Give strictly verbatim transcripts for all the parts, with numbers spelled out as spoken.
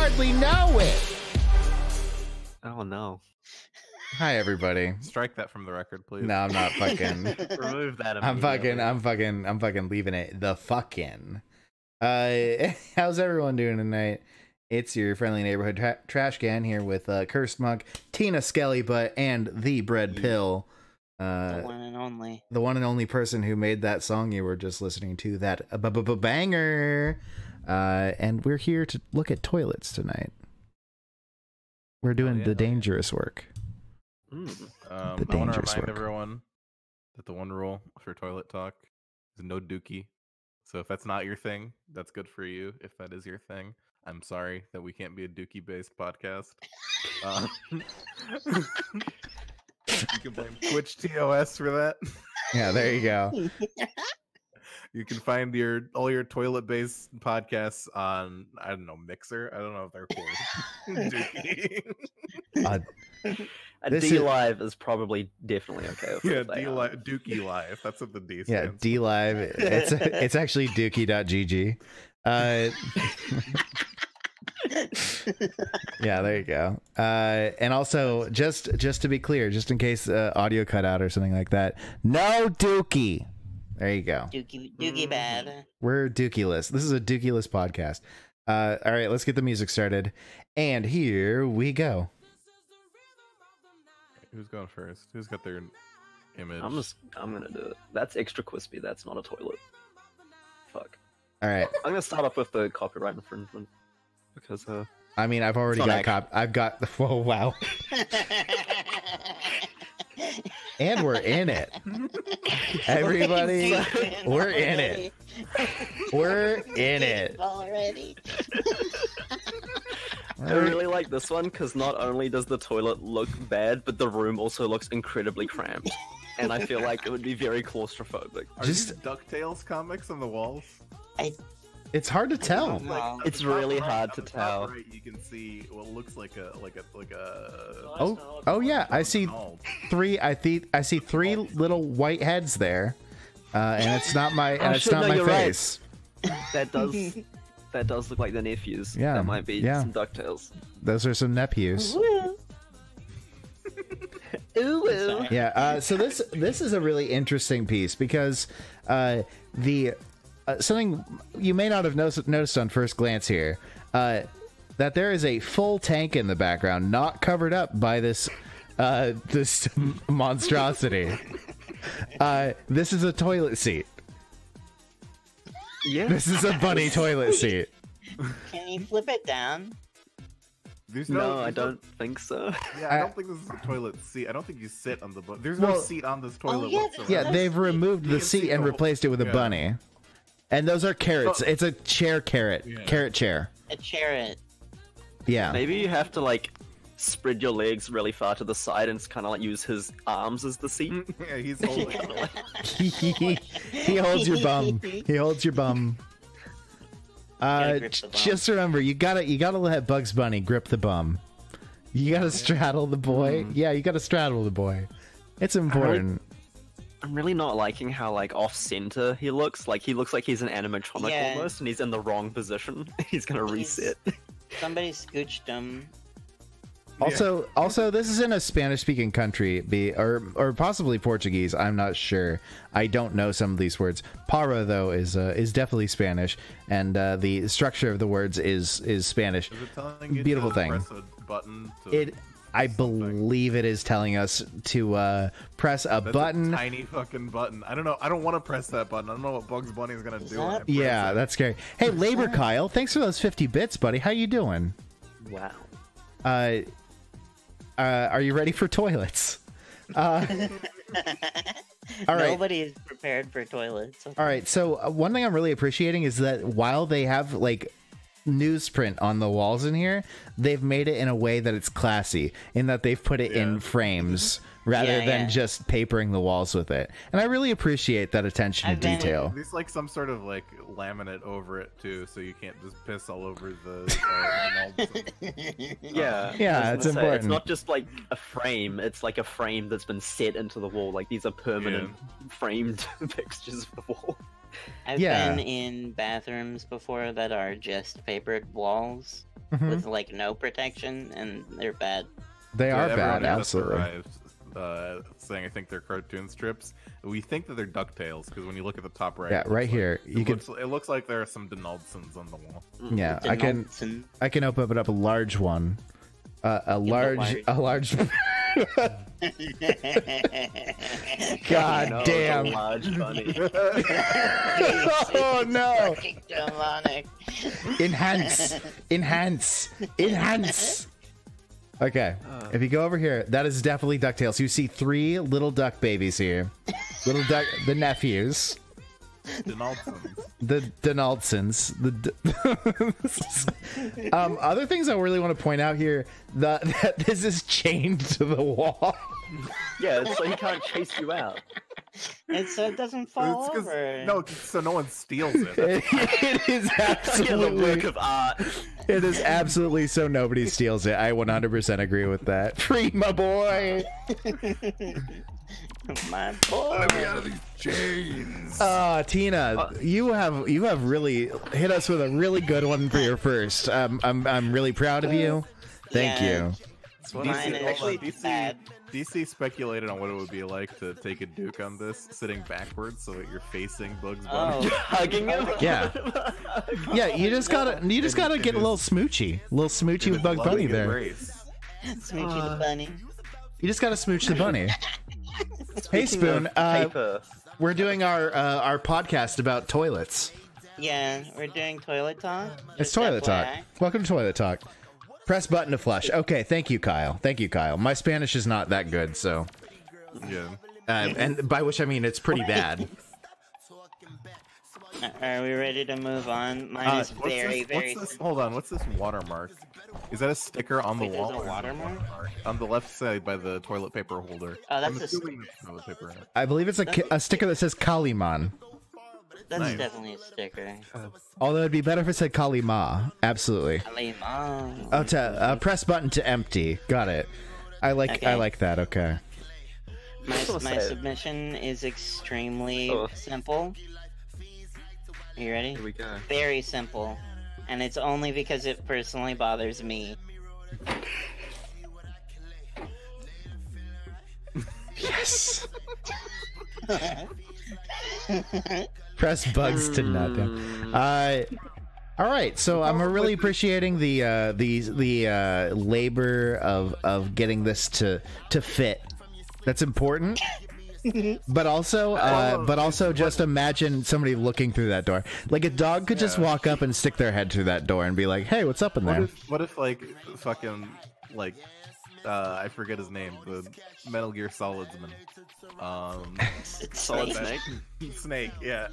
hardly know it. Oh no. Hi, everybody. Strike that from the record, please. No, I'm not fucking. Remove that. I'm fucking. I'm fucking. I'm fucking leaving it the fucking. Uh, how's everyone doing tonight? It's your friendly neighborhood tra trash can here with uh, Cursed Monk, Tina Skelly Butt, and the Bread Pill. Uh, the one and only. The one and only person who made that song you were just listening to, that uh, b -b -b banger. Uh, and we're here to look at toilets tonight. We're doing oh, yeah, the oh, dangerous yeah. work. Mm. Um, The I want to dangerous remind work. everyone that the one rule for toilet talk is no dookie. So if that's not your thing, that's good for you. If that is your thing, I'm sorry that we can't be a dookie-based podcast. Um, you can blame Twitch T O S for that. Yeah, there you go. You can find your all your toilet-based podcasts on, I don't know, Mixer. I don't know if they're called Dookie. Uh, A This D is- Live is probably definitely okay with Yeah, what they D are. li- Dookie Live. That's what the D stands yeah, for. D Live. It's it's actually dookie dot g g. Uh, yeah, there you go. Uh, and also, just just to be clear, just in case uh, audio cut out or something like that, no dookie. There you go. Dookie, dookie bad. We're dookie-less. This is a dookie-less podcast. Uh, all right, let's get the music started. And here we go. Who's going first? Who's got their image? I'm just. I'm gonna do it. That's extra crispy. That's not a toilet. Fuck. All right. I'm gonna start off with the copyright infringement because uh. I mean, I've already It's got not cop. I've got the. Whoa, wow. And we're in it. Everybody, we're in it. We're in it. Already. I really like this one because not only does the toilet look bad, but the room also looks incredibly cramped, and I feel like it would be very claustrophobic. Are Just- these DuckTales comics on the walls? I It's hard to tell. Wow. It's at the top really right- hard at to the top tell. Right, you can see what looks like a like a like a. Oh, oh yeah, I see Oh, three. I think I see three little white heads there, uh, and it's not my and Oh, it's shit, not no, my you're right. face. That does. That does look like the nephews. Yeah, That might be yeah. some DuckTales. Those are some nephews. Woo. Ooh. Yeah. Uh, so this this is a really interesting piece because uh, the uh, something you may not have noticed, noticed on first glance here, uh, that there is a full tank in the background, not covered up by this uh, this monstrosity. Uh, this is a toilet seat. Yeah. This is a bunny toilet seat. Can you flip it down? There's No, no, I there's no- don't think so. Yeah, I I- don't think this is a toilet seat. I don't think you sit on the bu- There's Well- no seat on this toilet yeah, whatsoever. Yeah, That's- they've removed You the can see seat and the- replaced it with a yeah. bunny. And those are carrots. Oh. It's a chair carrot. Yeah. Carrot chair. A chariot. Yeah. Maybe you have to like spread your legs really far to the side and kind of like use his arms as the seat. Yeah, he's holding. he, he holds your bum. He holds your bum. Gotta Uh, grip the bum. just remember, you gotta you gotta let Bugs Bunny grip the bum. You gotta straddle the boy. Mm. Yeah, you gotta straddle the boy. It's important. I'm really not liking how like off center he looks. Like he looks like he's an animatronic Yeah. almost, and he's in the wrong position. He's gonna He's- reset. Somebody scooched him. Also, also, this is in a Spanish-speaking country, be or or possibly Portuguese. I'm not sure. I don't know some of these words. Para though is uh, is definitely Spanish, and uh, the structure of the words is is Spanish. Is it telling you Beautiful to thing. press a button to It, I something? believe it is telling us to uh, press a That's button. a tiny fucking button. I don't know. I don't want to press that button. I don't know what Bugs Bunny is gonna do. when I press Yeah, it. that's scary. Hey, Labor Kyle, thanks for those fifty bits, buddy. How you doing? Wow. Uh, uh, are you ready for toilets? Uh, all right. Nobody is prepared for toilets. All right. So uh, one thing I'm really appreciating is that while they have like newsprint on the walls in here, they've made it in a way that it's classy, in that they've put it in Yeah. frames rather Yeah, than yeah. just papering the walls with it. And I really appreciate that attention I've to been- detail. There's like some sort of like laminate over it too, so you can't just piss all over the. Uh, the Yeah. Yeah, I was it's gonna say, important. It's not just like a frame. It's like a frame that's been set into the wall. Like these are permanent framed fixtures of the wall. I've Yeah. been in bathrooms before that are just papered walls, Mhm. with like no protection, and they're bad. They Yeah, are everyone bad, just absolutely. arrived, Uh, saying I think they're cartoon strips. We think that they're DuckTales because when you look at the top right, Yeah, it right looks here, like, you it, could- looks, it looks like there are some Donaldsons on the wall. Yeah, I can Donaldson. I can open up a large one, uh, a large large. a large. God No, damn! it's a large bunny. Oh no! Fucking demonic. Enhance, enhance, enhance. Okay, if you go over here, that is definitely DuckTales. You see three little duck babies here, little duck, the nephews. Donaldsons. The Donaldsons. The D- um, other things I really want to point out here that, that this is chained to the wall. Yeah, so he can't chase you out. And so it doesn't fall It's 'cause- over. no, so no one steals it. It, it is Yeah, the absolutely. work of art. It is absolutely so nobody steals it. I one hundred percent agree with that. Free my boy. My boy. Let me out of these chains. Uh, Tina, you have you have really hit us with a really good one for your first. Um, I'm I'm really proud of you. Thank Yeah. you. That's what D Mine C, is hold on, actually D C, bad. D C speculated on what it would be like to take a Duke on this, sitting backwards so that you're facing Bugs Bunny. Oh. Hugging him. Yeah. Yeah, you just gotta you just gotta get a little smoochy, a little smoochy with Bug Bunny there. Smoochy the bunny. You just gotta smooch the bunny. Hey Speaking Spoon, of uh, paper. we're doing our uh, our podcast about toilets. Yeah, we're doing toilet talk. It's Just Toilet Talk. F Y I. Welcome to Toilet Talk. Press button to flush. Okay, thank you, Kyle. Thank you, Kyle. My Spanish is not that good, so Yeah. uh, and by which I mean it's pretty bad. Uh, Are we ready to move on? Mine Uh, is What's very, this, very. what's this? Hold on. What's this watermark? Is that a sticker on the Wait, there's wall? a watermark? On the left side by the toilet paper holder. Oh, that's I'm a assuming that's toilet paper. in it. I believe it's a, ki- a sticker that says Kaliman. That's Nice. definitely a sticker. Although it'd be better if it said Kalima. Absolutely. Kalima. Oh, to uh, press button to empty. Got it. I like Okay. I like that. Okay. My, Just wanna my say it. submission is extremely Oh. simple. Are you ready? Here we go. Very simple. And it's only because it personally bothers me. Yes. Press bugs to nothing. Uh, all right. So I'm really appreciating the uh, the the uh, labor of of getting this to to fit. That's important. But also, uh, but also, just imagine somebody looking through that door. Like a dog could just Yeah. walk up and stick their head through that door and be like, "Hey, what's up in What there?" if, what if, like, fucking, like, uh, I forget his name, the Metal Gear Solidsman. Um, Solid Snake. Snake. Snake, yeah.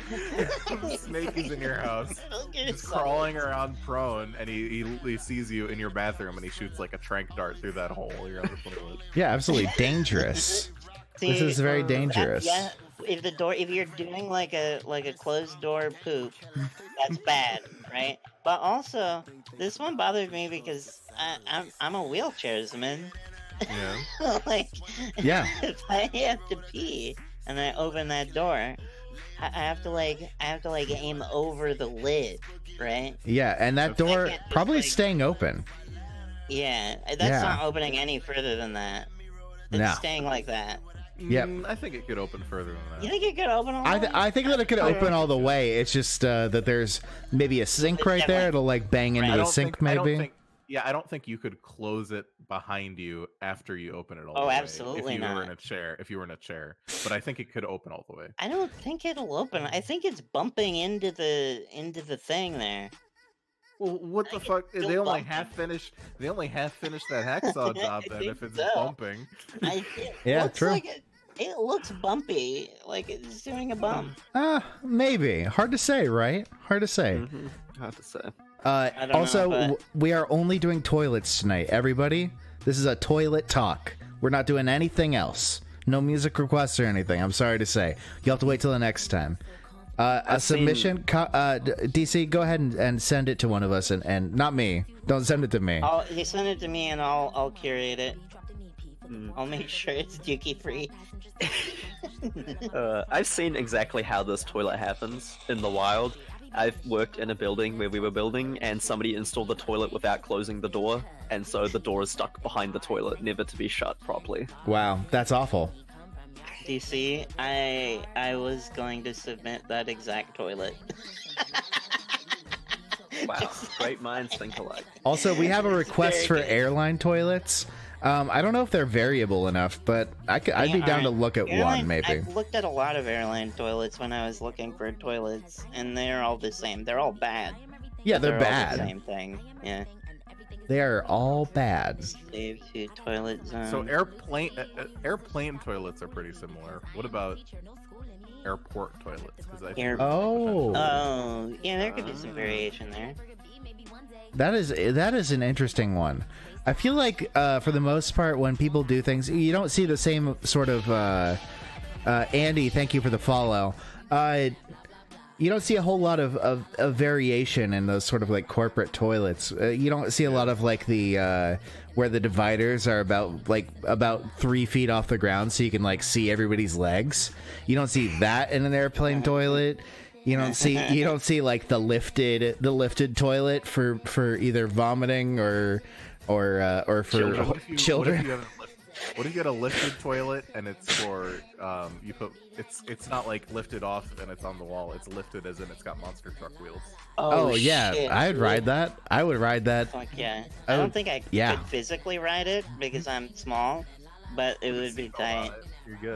Snake is in your house. Get He's it crawling around prone, and he, he he sees you in your bathroom, and he shoots like a trank dart through that hole. You're on the toilet. Yeah, absolutely dangerous. This See, is very that- dangerous. yeah, if the door, if you're doing like a like a closed door poop, that's bad, right? But also, this one bothered me because I, I'm I'm a wheelchairsman. Yeah. Like, Yeah. if I have to pee and I open that door, I, I have to like I have to like aim over the lid, right? Yeah, and that Okay. door I can't just, probably like- staying open. Yeah, that's Yeah. not opening any further than that. It's No. staying like that. Yep. Mm, I think it could open further than that. You think it could open? All I, the th- way? I think that it could open all the way. It's just uh, that there's maybe a sink right there. It'll like bang into I the don't sink, think, I don't maybe. think, yeah, I don't think you could close it behind you after you open it all Oh, the way. absolutely if you were not. in a chair, if you were in a chair, but I think it could open all the way. I don't think it'll open. I think it's bumping into the into the thing there. Well, what the I think fuck? it's They still only bumping. half finished. They only half finished that hacksaw job. I Then, think if it's so. bumping. I, it Yeah, looks true. Like it, it looks bumpy, like it's doing a bump. Uh, maybe. Hard to say, right? Hard to say. Mhm. Hard to say. Uh, I don't know, also, but- w- we are only doing toilets tonight, everybody. This is a toilet talk. We're not doing anything else. No music requests or anything. I'm sorry to say. You'll have to wait till the next time. Uh, a I've seen- submission, co- uh, D- D C, go ahead and, and send it to one of us, and, and not me. Don't send it to me. I'll you send it to me and I'll I'll curate it. Mm. I'll make sure it's dookie free. Uh, I've seen exactly how this toilet happens in the wild. I've worked in a building where we were building, and somebody installed the toilet without closing the door, and so the door is stuck behind the toilet, never to be shut properly. Wow, that's awful. D C, I I was going to submit that exact toilet. Wow, great minds think alike. Also, we have a It's request for very good. airline toilets. Um, I don't know if they're variable enough, but I could, I'd be They down to aren't. look at Airline- one, maybe. I've looked at a lot of airline toilets when I was looking for toilets, and they're all the same. They're all bad. Yeah, but they're all the bad. same thing. Yeah. They are all bad. Save to toilet zone. So airplane uh, uh, airplane toilets are pretty similar. What about airport toilets? 'Cause I think Air- Oh. Oh, yeah, there could be some variation there. That is that is an interesting one. I feel like uh, for the most part, when people do things, you don't see the same sort of. Uh, uh, Andy, thank you for the follow. Uh, you don't see a whole lot of, of, of variation in those sort of like corporate toilets. Uh, you don't see a lot of like the uh, where the dividers are about like about three feet off the ground, so you can like see everybody's legs. You don't see that in an airplane toilet. You don't see you don't see like the lifted the lifted toilet for, for either vomiting or or uh, or for Children. What if you, children. What if you, have a lift, what if you get a lifted toilet and it's for um you put it's it's not like lifted off and it's on the wall. It's lifted as in it's got monster truck wheels. Oh, yeah, shit. I'd ride that. I would ride that. Fuck yeah. I I don't would- think I yeah. could physically ride it because I'm small, but it would be tight. Alright, You're good.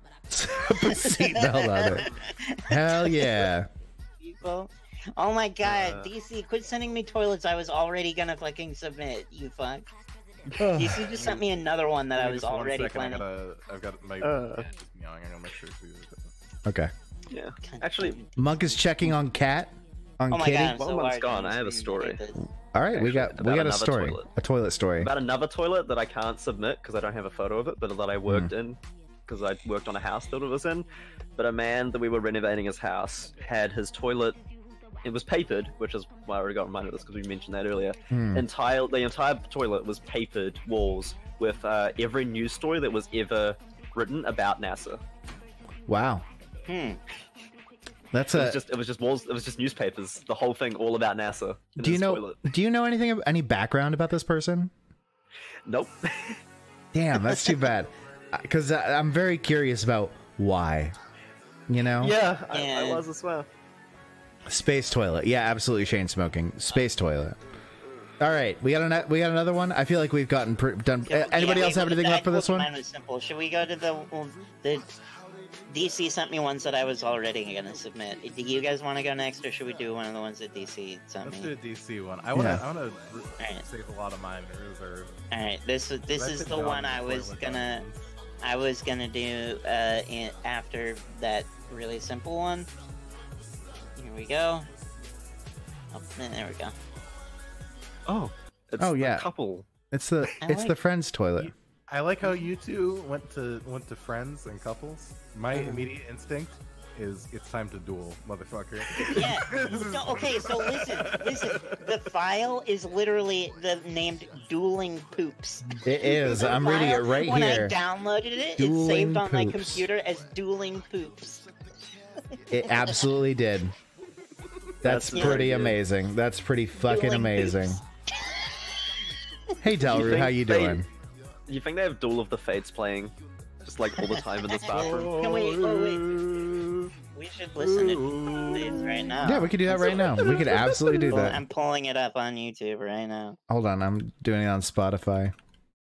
Put a seatbelt on it. Hell yeah. People. Oh my god, Uh. D C, quit sending me toilets I was already gonna fucking submit, you fuck. Ugh. D C just sent me another one that I Give me was just one already second, I planning. gotta, I've got my Uh. cat is meowing. I gotta make sure she's. Okay. Yeah. Actually, Monk is checking on Cat. On Oh my Kitty. god, I'm One so one's large gone, on I have a screen. story. Look at this. All right, we Actually, got we about got a another story. toilet. A toilet story. about another toilet that I can't submit because I don't have a photo of it, but that I worked in because I worked on a house that it was in. But a man that we were renovating his house had his toilet. It was papered, which is why I already got reminded of this because we mentioned that earlier. Hmm. Entire the entire toilet was papered walls with uh, every news story that was ever written about NASA. Wow. Hmm. That's It a was just it was just walls. It was just newspapers. The whole thing all about NASA. in Do you his know Toilet. do you know anything any background about this person? Nope. Damn, that's too bad. Cuz I'm very curious about why. You know? yeah, I, I Yeah. was as well. Space toilet. Yeah, absolutely chain smoking. Space toilet. All right, we got an, we got another one. I feel like we've gotten pr- done. Yeah, Anybody yeah, else wait, have what anything did left I- for this well, one? Mine was simple. Should we go to the well, the D C sent me ones that I was already gonna submit. Do you guys want to go next, or should we do one of the ones that D C sent Let's me? do a D C one. I wanna, Yeah. I wanna re- Alright. save a lot of mine to reserve. All right, this is this I is took the down one I was toilet gonna options. I was gonna do uh in, after that really simple one. Here we go. Oh, there we go. Oh. It's Oh, a yeah. couple. It's the I it's the like- friend's toilet. I like how you two went to went to friends and couples. My Uh-huh. immediate instinct is it's time to duel, motherfucker. Yeah. This is- So, okay, so listen, listen. The file is literally the named dueling poops. It is. The I'm reading it file, right when here. I downloaded it, it's Dueling saved on my poops. computer as dueling poops. It absolutely did. That's That's very pretty good. amazing. That's pretty fucking Dueling amazing. poops. Hey Delru, think how you they- doing? You think they have Duel of the Fates playing just like all the time in this bathroom? Can we? Oh wait. We should listen to these right now. Yeah, we could do that right now. We could absolutely do Well, that. I'm pulling it up on YouTube right now. Hold on, I'm doing it on Spotify.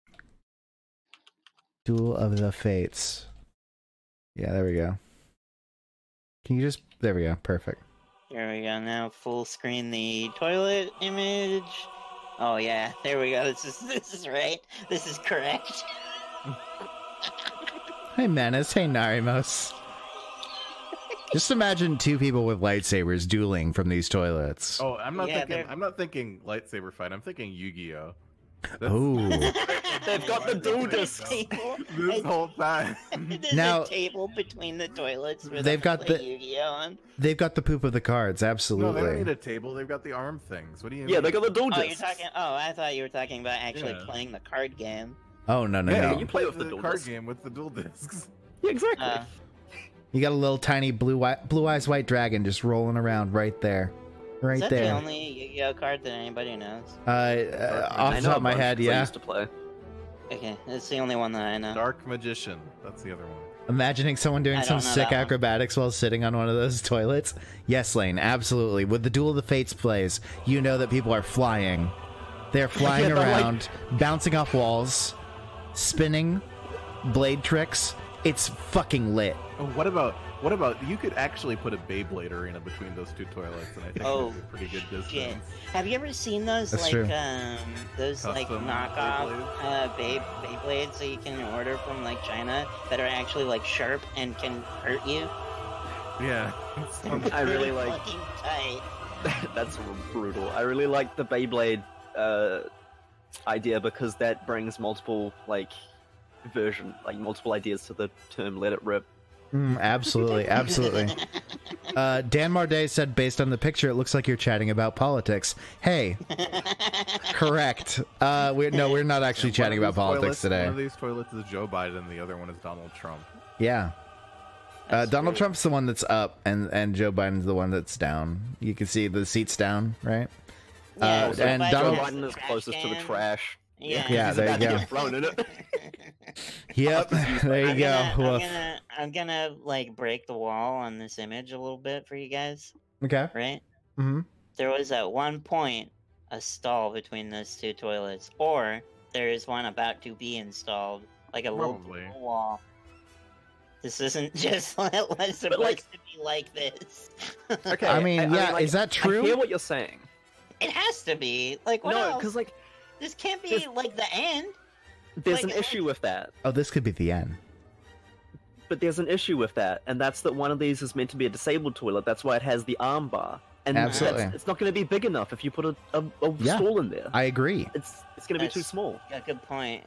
Duel of the Fates. Yeah, there we go. Can you just... There we go. Perfect. Here we go. Now full screen the toilet image. Oh yeah, there we go. This is this is right. This is correct. Hey Menace, hey Narimos. Just imagine two people with lightsabers dueling from these toilets. Oh, I'm not Yeah, thinking. they're- I'm not thinking lightsaber fight. I'm thinking Yu-Gi-Oh. Ooh. They've got the dual This discs. table, This whole time. there's Now- a table between the toilets. Where They've they got play the- Yu-Gi-Oh on. They've got the poop of the cards, No, they absolutely. don't need a table. They've got the arm things. What do you Yeah, mean? they got the dual Oh, you're discs. talking. Oh, I thought you were talking about actually Yeah. playing the card game. Oh, no, no, Yeah, no. you play with the the dual card discs. game with the dual discs. Yeah, exactly. Uh, You got a little tiny blue white, blue eyes white dragon just rolling around right there. right Is that there. the only Yu-Gi-Oh card that anybody knows? Uh, uh, off I the know top a of my bunch head, 'cause I yeah. used to play. Okay, it's the only one that I know. Dark Magician. That's the other one. Imagining someone doing I some don't know sick that one. acrobatics while sitting on one of those toilets. Yes, Lane, absolutely. With the Duel of the Fates plays, you know that people are flying. They're flying Yeah, they're like- around, bouncing off walls, spinning, blade tricks. It's fucking lit. Oh, what about what about you could actually put a Beyblade arena between those two toilets, and I think Oh, that's a pretty good shit. distance. Have you ever seen those That's like true. um those like Custom knockoff Beyblades? uh Bey Beyblades that you can order from like China that are actually like sharp and can hurt you? Yeah. it's fun. I really They're like- fucking tight. That's brutal. I really like the Beyblade uh, idea because that brings multiple like version, like multiple ideas to the term "let it rip." Mm, absolutely, absolutely. Uh, Dan Marday said, based on the picture, it looks like you're chatting about politics. Hey, correct. Uh, we're, no, we're not actually One chatting of about these politics toilets- today. One of these toilets is Joe Biden, the other one is Donald Trump. Yeah. Uh, That's Donald weird. Trump's the one that's up, and, and Joe Biden's the one that's down. You can see the seats down, right? Yeah, Uh, so and Biden Donald- Joe has Biden the is trash closest to the can. trash. Yeah, Yeah, he's there you about to go. get thrown in it. Yep, there you I'm go. gonna, I'm Woof. gonna, I'm gonna like break the wall on this image a little bit for you guys, Okay. right? hmm There was at one point a stall between those two toilets, or there is one about to be installed, like a little Probably. wall. This isn't just supposed But, like- to be like this. Okay, I mean, yeah, like, is that true? I hear what you're saying. It has to be. Like, what no, else? because like This can't be there's- like the end. there's Like, an issue with that. Oh, this could be the end. But there's an issue with that, and that's that one of these is meant to be a disabled toilet. That's why it has the arm bar, and Absolutely. that's, it's not going to be big enough if you put a, a, a Yeah. stall in there. I agree. It's it's going to be too That's- small. Yeah, good point.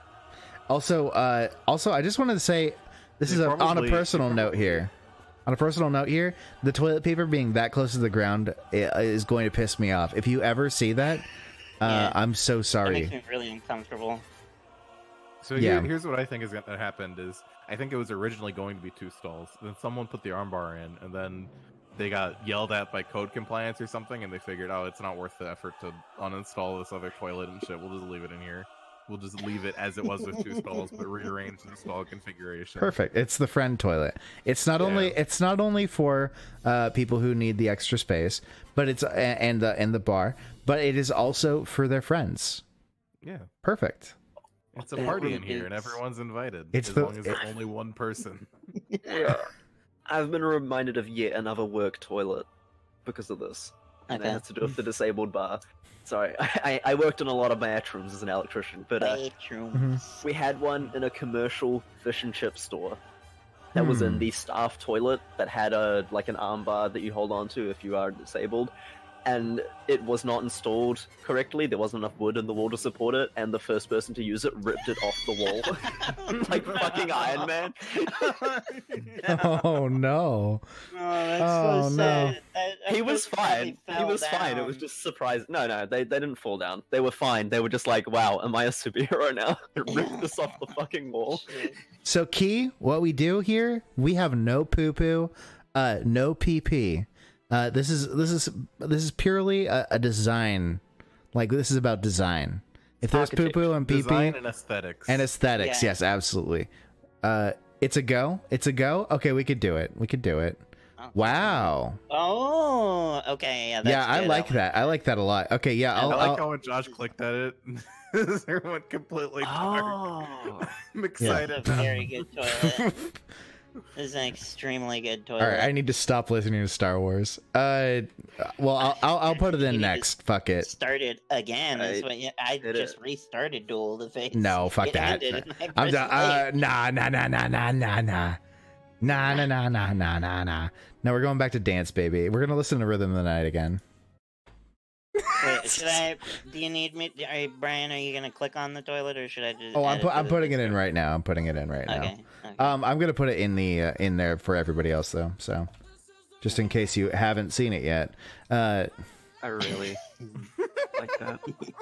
Also, uh, also, I just wanted to say, this They is a, on a probably- personal note here. On a personal note here, the toilet paper being that close to the ground i- is going to piss me off. If you ever see that, uh, Yeah. I'm so That sorry. makes me really uncomfortable. So Yeah. here, here's what I think is going to happen is I think it was originally going to be two stalls. Then someone put the armbar in, and then they got yelled at by code compliance or something, and they figured, oh, it's not worth the effort to uninstall this other toilet and shit. We'll just leave it in here. We'll just leave it as it was with two stalls, but rearrange the stall configuration. Perfect. It's the friend toilet. It's not only Yeah. it's not only for uh, people who need the extra space, but it's and the and the bar, but it is also for their friends. Yeah. Perfect. It's a Yeah, party in here, and it's- everyone's invited. It's as the- long as it's only one person. Yeah. I've been reminded of yet another work toilet because of this, and Okay. it has to do with the disabled bar. Sorry, I, I worked in a lot of bathrooms as an electrician, but uh, Bathrooms. we had one in a commercial fish and chip store that was in Hmm. the staff toilet that had a like an arm bar that you hold on to if you are disabled, and it was not installed correctly. There wasn't enough wood in the wall to support it, and the first person to use it ripped it off the wall like fucking Iron Man. Oh no. Oh, that's Oh, so no. sad. That- that He was person probably fine. He fell was fine. It was down. just surprising. No, no, they, they didn't fall down. They were fine. They were just like, wow, am I a superhero now? Rip this off the fucking wall. Shit. So Key, what we do here, we have no poo poo, uh, no pee pee. Uh, this is this is this is purely a, a design. Like this is about design. If there's poo poo and pee pee Design and aesthetics. and aesthetics, Yeah. yes, absolutely. Uh, it's a go. It's a go. Okay, we could do it. We could do it. Oh. Wow. Oh, okay. Yeah, that's Yeah, I good. like that. I like that a lot. Okay, yeah, I I'll, like I'll- how when Josh clicked at it, it went completely dark. Oh. I'm This excited. is a very good toilet. This is an extremely good toilet. all right, I need to stop listening to Star Wars. Uh, well, I'll I'll, I'll put it You in need to next. Fuck it. Started again. That's I what you, I did just it. restarted Duel of the Fates. No, fuck It that. ended and I I'm pressed done. play. Uh, nah, nah, nah, nah, nah, nah, nah. Nah, nah, nah, nah, nah, nah, nah. No, we're going back to Dance Baby. We're gonna listen to Rhythm of the Night again. Wait, should I? Do you need me? Are you, Brian, are you gonna click on the toilet or should I just? Oh, I'm add pu- to I'm the putting it in Discord? right now. I'm putting it in right now. Okay. okay. Um, I'm gonna put it in the uh, in there for everybody else though. So, just in case you haven't seen it yet. Uh, I really like that.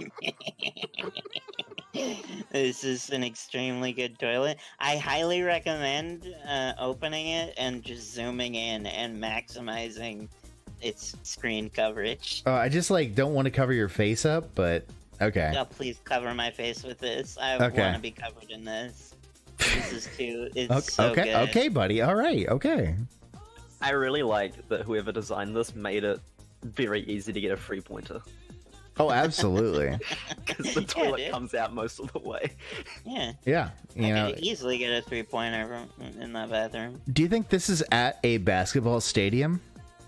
This is an extremely good toilet. I highly recommend uh, opening it and just zooming in and maximizing it's screen coverage. Oh, I just like don't want to cover your face up, but okay. Oh, please cover my face with this. I Okay. want to be covered in this. This is too. It's Okay, so okay, good. okay, buddy. All right, okay. I really like that whoever designed this made it very easy to get a free pointer Oh, absolutely. because the Yeah, toilet dude. comes out most of the way. Yeah. Yeah, you I know. could easily get a three pointer from in that bathroom. Do you think this is at a basketball stadium?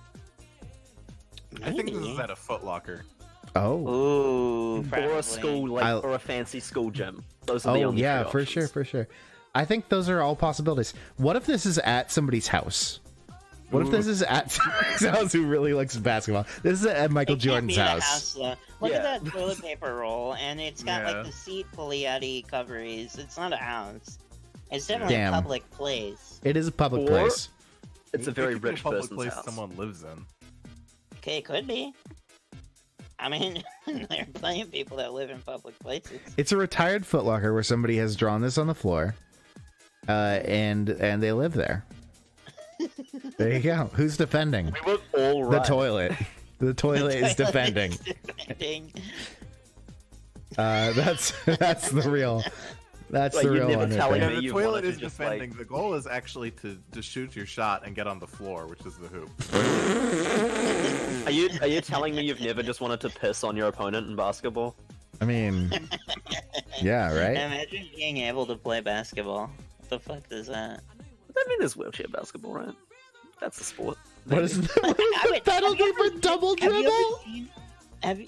I think this Maybe. is at a Foot Locker. Oh, Ooh, Or probably. a school, like, I'll- or a fancy school gym. Those are the oh only yeah, three for options. sure, for sure. I think those are all possibilities. What if this is at somebody's house? What if this is at somebody's house who really likes basketball? This is at Michael It can't be Jordan's a house. house, though. Look Yeah. at that toilet paper roll, and it's got Yeah. like the seat pulley outy coveries. It's not a house. It's definitely Damn. a public place. It is a public Or- place. It's a It very could be rich public person's place house. someone lives in. Okay, it could be. I mean, there are plenty of people that live in public places. It's a retired Foot Locker where somebody has drawn this on the floor, uh, and and they live there. There you go. Who's defending? We were all The right. toilet. The toilet is Toilet defending. is defending. Uh, that's that's the real. That's Like, the you're real never one. right telling there. Yeah, me the you toilet wanted to is just, defending. like- The goal is actually to, to shoot your shot and get on the floor, which is the hoop. Are you are you telling me you've never just wanted to piss on your opponent in basketball? I mean, yeah, right. Imagine being able to play basketball. What the fuck is that? I mean, there's wheelchair basketball, right? That's a sport. What is the, what is I the would- penalty have you for ever- double Have you dribble? ever seen? Have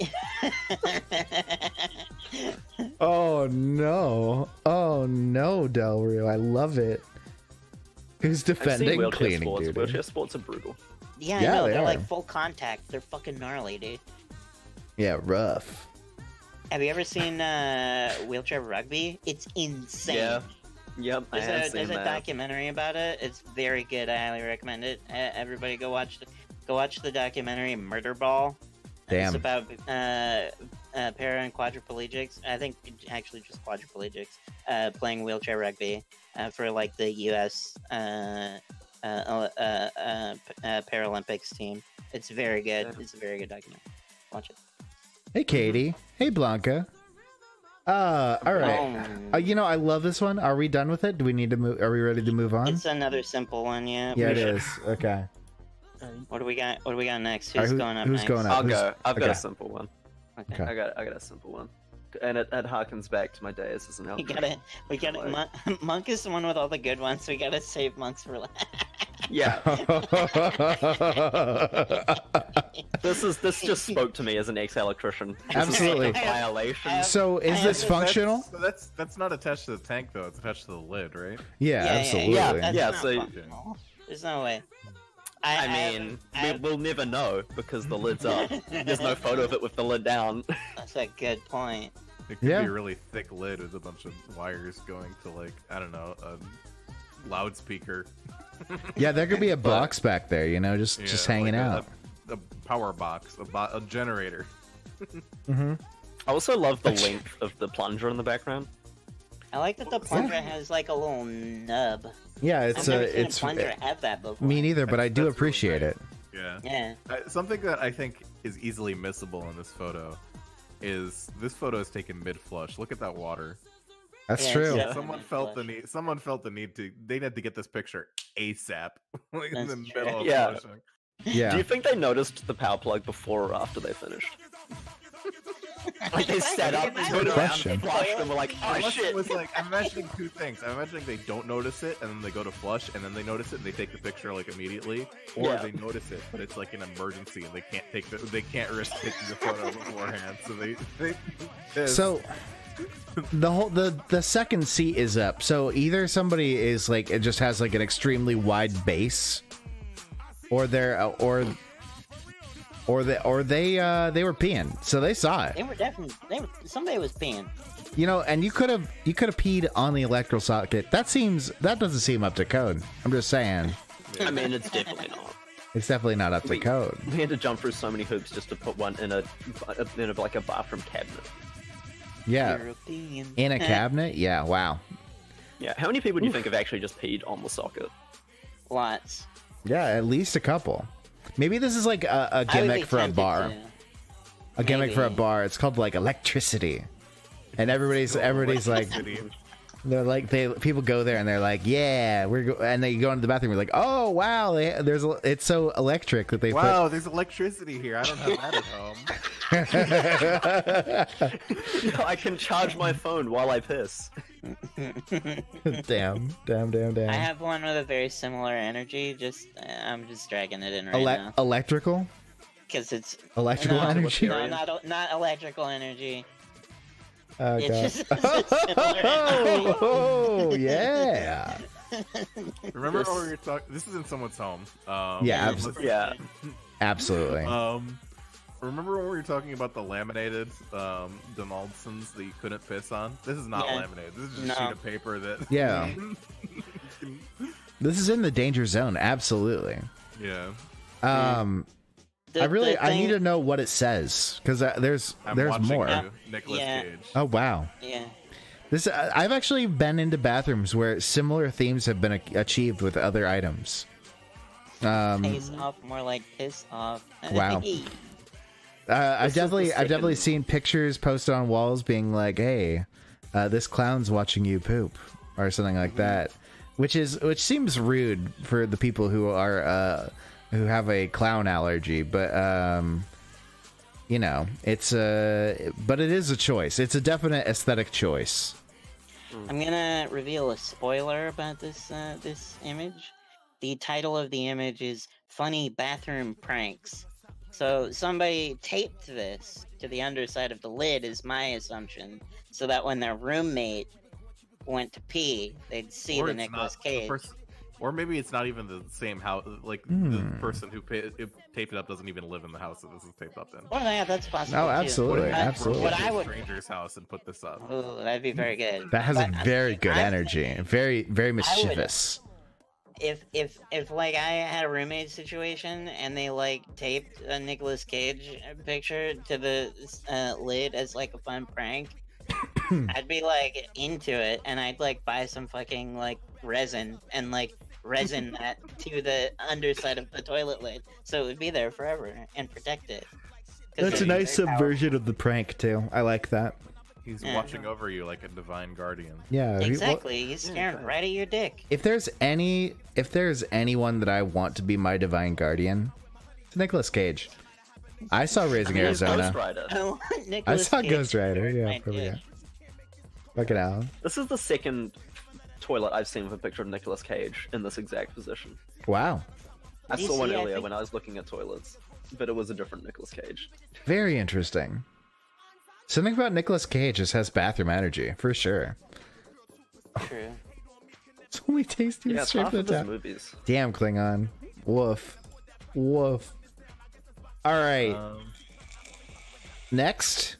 you... Oh no! Oh no, Del Rio! I love it. Who's I've seen defending wheelchair cleaning sports. duty? Wheelchair sports are brutal. yeah, Yeah, no, they they're are. like full contact. They're fucking gnarly, dude. Yeah, rough. Have you ever seen uh, wheelchair rugby? It's insane. Yeah. Yep, I There's have a, seen there's a that. documentary about it. It's very good. I highly recommend it. Uh, everybody, go watch the go watch the documentary Murder Ball. Damn. It's about uh, uh, para and quadriplegics. I think actually just quadriplegics uh, playing wheelchair rugby uh, for like the U S uh, uh, uh, uh, uh, Paralympics team. It's very good. Yeah. It's a very good documentary. Watch it. Hey, Katie. Hey, Blanca. Uh, all right. Um, Uh, you know, I love this one. Are we done with it? Do we need to move? Are we ready to move on? it's another simple one, yeah. Yeah, We it should- is. Okay. What do we got? What do we got next? All right, Who's who- going up who's next? going up? I'll Who's- go. I've got okay. a simple one. Okay. Okay. I got I got a simple one, and it, it harkens back to my days as an We elder. gotta, we gotta. Mon- Monk is the one with all the good ones. We gotta save Monks for last. Yeah, this is this just spoke to me as an ex-electrician. This Absolutely. is like a violation. I- So, is I this have- functional? So that's that's not attached to the tank though. It's attached to the lid, right? Yeah, absolutely. yeah, that's yeah, not so- functional. There's no way. I have- mean, I we, have- we'll never know because the lid's up. There's no photo of it with the lid down. That's a good point. It could Yeah. be a really thick lid with a bunch of wires going to like I don't know a loudspeaker. Yeah, there could be a box back there, you know, just just Yeah, hanging like a- out. A, a power box, a, bo- a generator. Mm-hmm. I also love the length of the plunger in the background. I like that the plunger has like a little nub. Yeah, it's I've never a seen it's a plunger have that before. me neither, but I do That's really appreciate nice. it. Yeah. Yeah. Uh, something that I think is easily missable in this photo is this photo is taken mid flush. Look at that water. That's Yeah, true. yeah. Someone felt the need. Someone felt the need to. They had to get this picture ASAP, like in That's the true. middle of Yeah. flushing. Do Yeah. you think they noticed the power plug before or after they finished? Like they set up, Good turned around, question. flushed, and were like, "Oh Unless shit!" it was like I'm imagining two things. I'm imagining they don't notice it and then they go to flush and then they notice it and they take the picture like immediately, or Yeah. they notice it but it's like an emergency and they can't take the they can't risk taking the photo beforehand. So they they there's- So the whole the the second seat is up. So either somebody is like it just has like an extremely wide base, or they're uh, or or they or they uh they were peeing, so they saw it. They were definitely. They were, somebody was peeing. You know, and you could have you could have peed on the electrical socket. That seems that doesn't seem up to code. I'm just saying, I mean, it's definitely not. it's definitely not up to We- code. We had to jump through so many hoops just to put one in a in a, like a bathroom cabinet. Yeah, European. in a cabinet. Yeah, wow. Yeah, how many people do you think have actually just peed on the socket? Lots. Yeah, at least a couple. Maybe this is like a, a I would be gimmick for a tempted bar. to. A gimmick for a Maybe. bar. It's called like electricity, and everybody's everybody's like, they're like they people go there and they're like, yeah, we're go and they go into the bathroom. We're like, oh wow, they, there's a- it's so electric that they Wow, there's electricity here. I don't have that at home. I can charge my phone while I piss. put. damn, damn, damn, damn. I have one with a very similar energy. Just uh, I'm just dragging it in right Ele- now electrical, because it's electrical no, energy. No, not not electrical energy. Oh, It's God. just it's a similar oh, oh, yeah. Remember This- when we were talking? This is in someone's home. Um, Yeah, let's- abso- Yeah. Absolutely. Um, remember when we were talking about the laminated um, Donaldsons that you couldn't piss on? This is not Yeah. laminated. This is just No. a sheet of paper that. Yeah. This is in the danger zone. Absolutely. yeah. Um, The- I really, the I need thing- to know what it says because uh, there's I'm there's watching more. you, Nicolas Yeah. Cage. Oh wow. Yeah. This uh, I've actually been into bathrooms where similar themes have been a- achieved with other items. Um, Face off, more like piss off. Wow. Uh, I've This is the definitely, I've definitely second- seen pictures posted on walls being like, "Hey, uh, this clown's watching you poop," or something like that, which is which seems rude for the people who are uh, who have a clown allergy. But um, you know, it's a, but it is a choice. It's a definite aesthetic choice. I'm gonna reveal a spoiler about this uh, this image. The title of the image is "Funny Bathroom Pranks." So somebody taped this to the underside of the lid, is my assumption, so that when their roommate went to pee, they'd see Or the it's Nicolas not the Cage. pers- or maybe it's not even the same house. Like Hmm. the person who pa- it taped it up doesn't even live in the house that this is taped up in. Well, yeah, that's possible. Oh, too. absolutely, What if- absolutely. What I would- a stranger's house and put this up. Ooh, that'd be very good. That has But a I'm very thinking- good I'm energy, thinking very, very mischievous. If if if like I had a roommate situation and they like taped a Nicolas Cage picture to the uh, lid as like a fun prank, I'd be like into it, and I'd like buy some fucking like resin and like resin that to the underside of the toilet lid, so it would be there forever and protect it. 'Cause That's a it'd be nice very powerful. subversion of the prank too. I like that. He's Yeah. watching over you like a divine guardian. Yeah, he- well, Exactly, he's staring okay. right at your dick. if there's any if there's anyone that I want to be my divine guardian, it's Nicolas Cage. I saw Raising I mean, it's Arizona. Ghost Rider. I want I Nicolas saw Cage Ghost Rider. staring Yeah, at my probably. Yeah. dick. Fucking Alan. This is the second toilet I've seen with a picture of Nicolas Cage in this exact position. Wow, I You saw one see, I earlier think- when I was looking at toilets, but it was a different Nicolas Cage. very interesting. Something about Nicolas Cage just has bathroom energy for sure. True. It's only tasty Yeah, it's straight half from of the his top. movies. Damn Klingon. Woof. Woof. All right. Um, Next.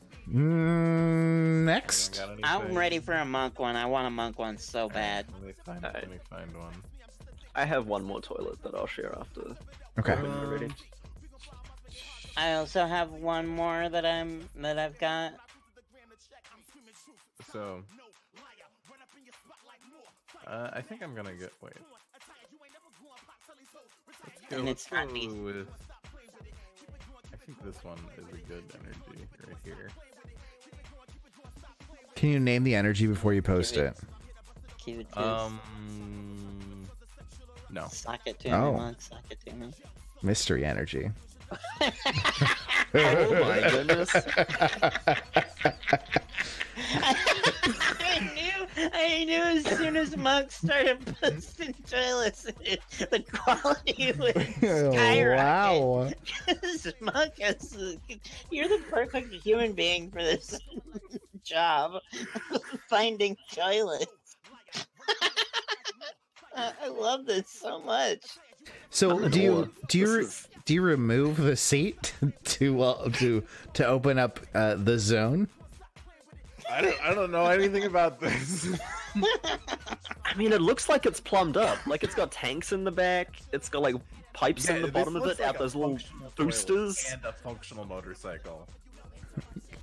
Mm, next. got I'm anything? ready for a monk one. I want a monk one so bad. Let me find, Alright. let me find one. I have one more toilet that I'll share after. Okay. When you're ready. I also have one more that I'm that I've got. So, uh, I think I'm gonna get. Wait. Let's go, And let's it's not go me. with. I think this one is a good energy right here. Can you name the energy before you post Give it? it- Keep it to Um, no. sock it to Oh. me, monk. Sock it to me. Mystery energy. Oh my goodness. I knew, I knew as soon as Monk started posting toilets, the quality would skyrocket. Wow. Because Monk is, you're the perfect human being for this job, finding toilets. I I love this so much. So I'm do in you awe. do you This re- is- do you remove the seat to uh, to to open up uh, the zone? I don't. I don't know anything about this. I mean, it looks like it's plumbed up. Like it's got tanks in the back. It's got like pipes in the this bottom of looks it. like Out a those little functional toilet boosters. and a functional motorcycle.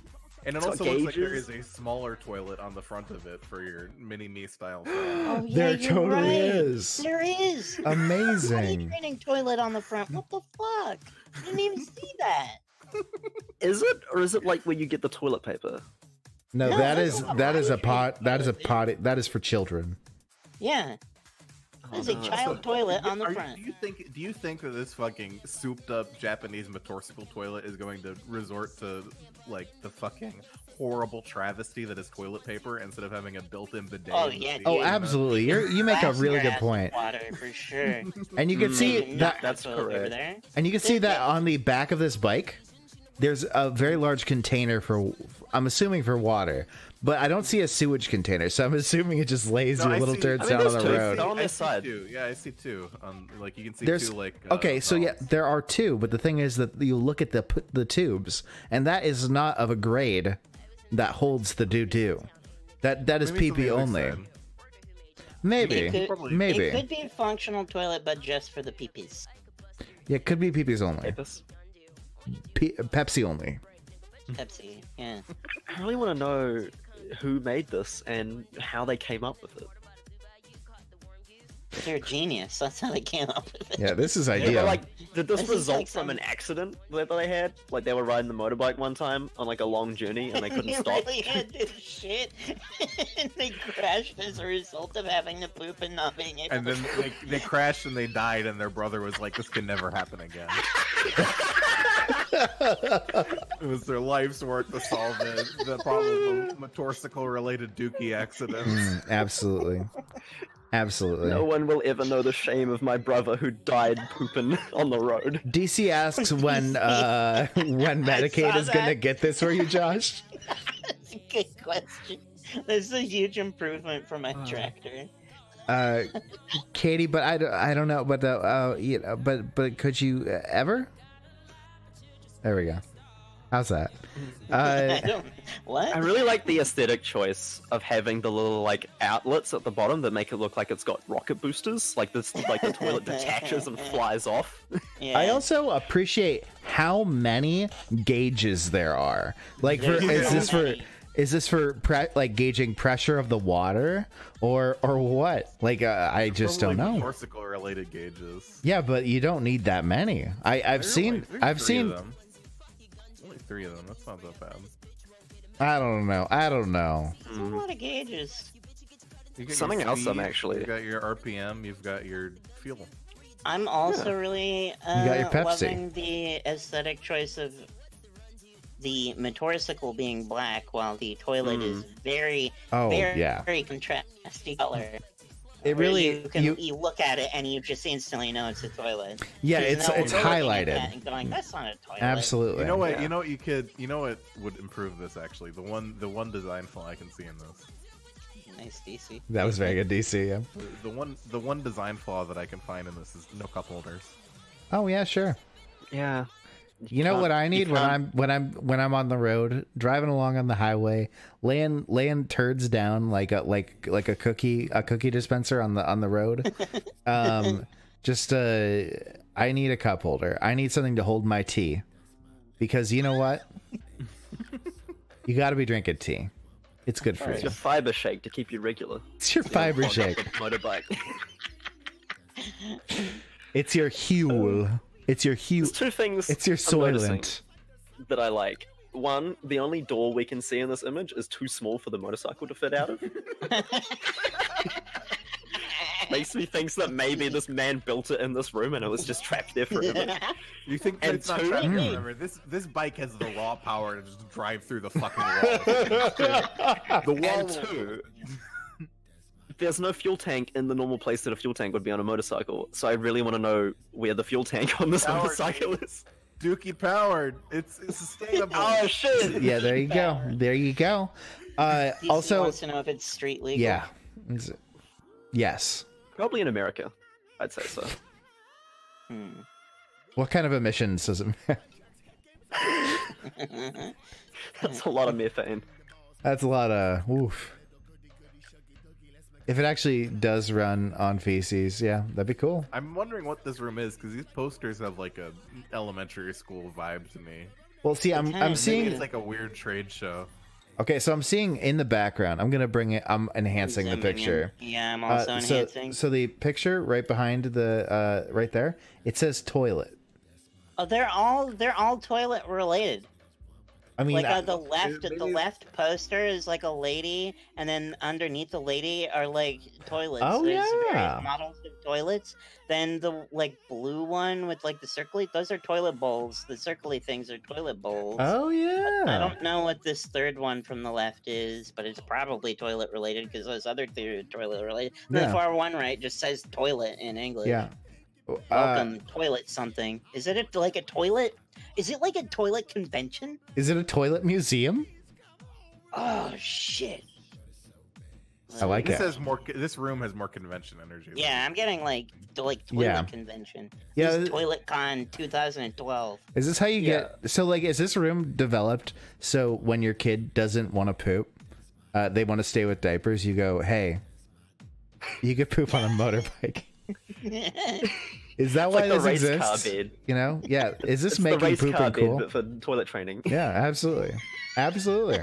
And it It's also got looks like there gauges. is a smaller toilet on the front of it for your mini-me style. Oh, yeah, There you're totally right. is. There is. Amazing. Training toilet on the front. What the fuck? I didn't even see that. Is it, or is it like where you get the toilet paper? No, No, that that's is not that is a right. pot. That is a potty. That is for children. Yeah. There's a no. child toilet on the Are you- front. do you think? Do you think that this fucking souped-up Japanese motorcycle toilet is going to resort to like the fucking horrible travesty that is toilet paper instead of having a built-in bidet? Oh, in the yeah, seat? Oh, dude. absolutely. You're, you make a Glass really good grass point. Water for sure. And you can Mm. see Not that. That's toilet over correct. there. And you can see that on the back of this bike. There's a very large container for. I'm assuming for water, but I don't see a sewage container, so I'm assuming it just lays No, your I little see- turds I mean, down on there's the two. road. They're on I this see side. Two. Yeah, I see two. Um, like you can see There's two. Like uh, okay, so yeah, valves. there are two, but the thing is that you look at the p- the tubes, and that is not of a grade that holds the doo doo. That that is Maybe pee it's on pee the other only. side. Maybe, It could, Probably. maybe. It could be a functional toilet, but just for the peepees. Yeah, it could be pee pees only. Papers. P- Pepsi only. Pepsi. Yeah. I really want to know who made this and how they came up with it. They're genius. That's how they came up with it. Yeah, this is Yeah, ideal. but like, did this This is result like from some- an accident that they had? Like they were riding the motorbike one time on like a long journey and they couldn't They stop. really had this shit, and they crashed as a result of having to poop and not being able And then they, they crashed and they died, and their brother was like, "This can never happen again." It was their life's work to solve it. The problem of motorcycle-related dookie accidents. Mm, absolutely, absolutely. No one will ever know the shame of my brother who died pooping on the road. D C asks when uh when Medicaid saw is gonna that. get this for you, Josh. That's a good question. This is a huge improvement for my tractor. Uh, Katie, but I, don't- I don't know, but uh, uh you know, but but could you uh, ever? There we go. How's that? I Uh, don't. What? I really like the aesthetic choice of having the little like outlets at the bottom that make it look like it's got rocket boosters. Like this, like the toilet detaches and flies off. Yeah. I also appreciate how many gauges there are. Like, for, There's is so this for many. is this for pre- like gauging pressure of the water or or what? Like, uh, I just don't Probably know. Motorcycle-related gauges. Yeah, but you don't need that many. I I've There's seen only- there's I've three seen. of them. Only three of them. That's not that bad. I don't know. I don't know. It's a lot of gauges. You got your Something else I'm speed, actually- You've got your R P M. You've got your fuel. I'm also really uh, got your Pepsi. loving the aesthetic choice of the motorcycle being black, while the toilet is very, Oh very, yeah. very contrasty color. It where really you can you you look at it and you just instantly know it's a toilet. yeah. There's It's no it's looking at highlighted. that and going, that's not a toilet. Absolutely. You know what? Yeah. You know what you could. You know what would improve this actually. The one. The one design flaw I can see in this. Nice, D C. That was very good, D C. Yeah. The, the one. The one design flaw that I can find in this is no cup holders. Oh yeah, sure. Yeah. You know can't- what I you need when can't- I'm when I'm when I'm on the road driving along on the highway, laying laying turds down like a like like a cookie a cookie dispenser on the on the road. Um, just uh, I need a cup holder. I need something to hold my tea, because you know what? You got to be drinking tea. It's good for It's you. your fiber shake to keep you regular. It's your fiber On shake. the motorbike. It's your huel. It's your hue. There's two things. It's your I'm noticing soylent. that I like. One, the only door we can see in this image is too small for the motorcycle to fit out of. Makes me think that maybe this man built it in this room and it was just trapped there forever. You think And it's not two- trapped Mm. here, remember, this this bike has the raw power to just drive through the fucking wall. The wall. And two, there's no fuel tank in the normal place that a fuel tank would be on a motorcycle. So I really want to know where the fuel tank on this Powered. motorcycle is. Dookie powered. It's, it's sustainable. Oh shit! Yeah, there you go. There you go. Uh, D C also, wants to know if it's street legal. yeah. It's- Yes. Probably in America, I'd say so. Hmm. What kind of emissions does it have? That's a lot of methane. That's a lot of oof. If it actually does run on feces, yeah, that'd be cool. I'm wondering what this room is because these posters have like a elementary school vibe to me. Well, see, I'm I'm Maybe seeing Maybe it's like a weird trade show. Okay, so I'm seeing in the background. I'm gonna bring it. I'm enhancing the Zooming in. picture. Yeah, I'm Uh, also so, enhancing. so the picture right behind the uh, right there, it says toilet. Oh, they're all they're all toilet related. I mean, Like I- on the left, the maybe- left poster is like a lady, and then underneath the lady are like toilets. Oh, There's yeah. various models of toilets. Then the like blue one with like the circly, those are toilet bowls. The circly things are toilet bowls. oh yeah. I don't know what this third one from the left is, but it's probably toilet related because those other two are toilet related. Yeah. The far one right just says toilet in English. Yeah. Uh, Welcome, toilet something. Is it a, like a toilet? Is it like a toilet convention? is it a toilet museum? Oh shit! I like This it. has more. This room has more convention energy. than- Yeah, I'm getting like to like toilet Yeah. convention. Yeah, This th- Toilet Con twenty twelve. Is this how you get? So, like, is this room developed so when your kid doesn't want to poop, uh, they want to stay with diapers? You go, hey, you could poop on a motorbike. Is that It's why like the this race exists? car bed. You know? Yeah. Is this It's the making race car pooping bed, cool? but for toilet training. Yeah, absolutely, absolutely.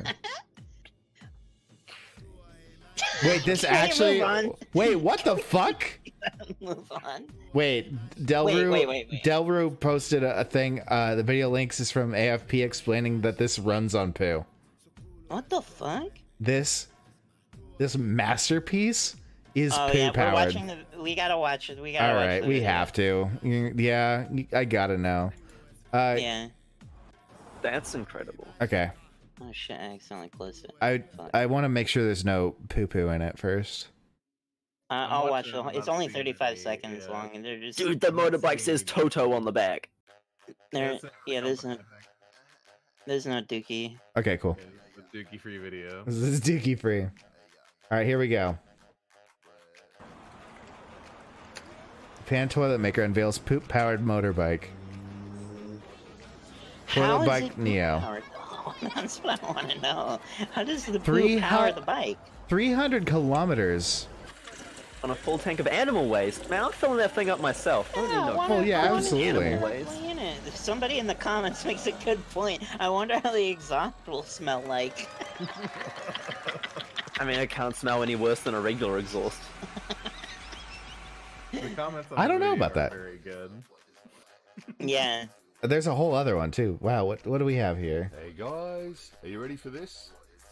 Wait, this Can we actually. move on? Wait, what the fuck? Move on. Wait, Delru, wait, wait, wait. Delru posted a, a thing. Uh, the video links is from A F P explaining that this runs on poo. What the fuck? This, this masterpiece is Oh poo yeah, we're powered. watching the. We gotta watch it. We gotta. All watch right, the we video. have to. Mm, Yeah, I gotta know. Uh, Yeah. That's incredible. Okay, Oh shit! I accidentally closed it. I Fuck. I want to make sure there's no poo poo in it first. Uh, I'm I'll watch watching the. it, whole- I'm It's not only seeing thirty-five any, seconds yeah. long, and they're just. Dude, the motorbike says Toto on the back. There, That's a yeah, there's no, company, I think. there's no Dookie. Okay, cool. Yeah, this is the Dookie free video. This is Dookie free. All right, here we go. Pan Toilet Maker unveils poop powered motorbike. How Toilet is Bike it Neo. powered? Oh, that's what I want to know. How does the Three poop power hu- the bike? three hundred kilometers. On a full tank of animal waste. Man, I'm filling that thing up myself. I don't Yeah, need no why Well, not- yeah, why not absolutely. animal waste? Why in it? Somebody in the comments makes a good point. I wonder how the exhaust will smell like. I mean, it can't smell any worse than a regular exhaust. The comments on I the don't know video about are that. Very good. Yeah. There's a whole other one too. Wow, what what do we have here? Hey guys, are you ready for this?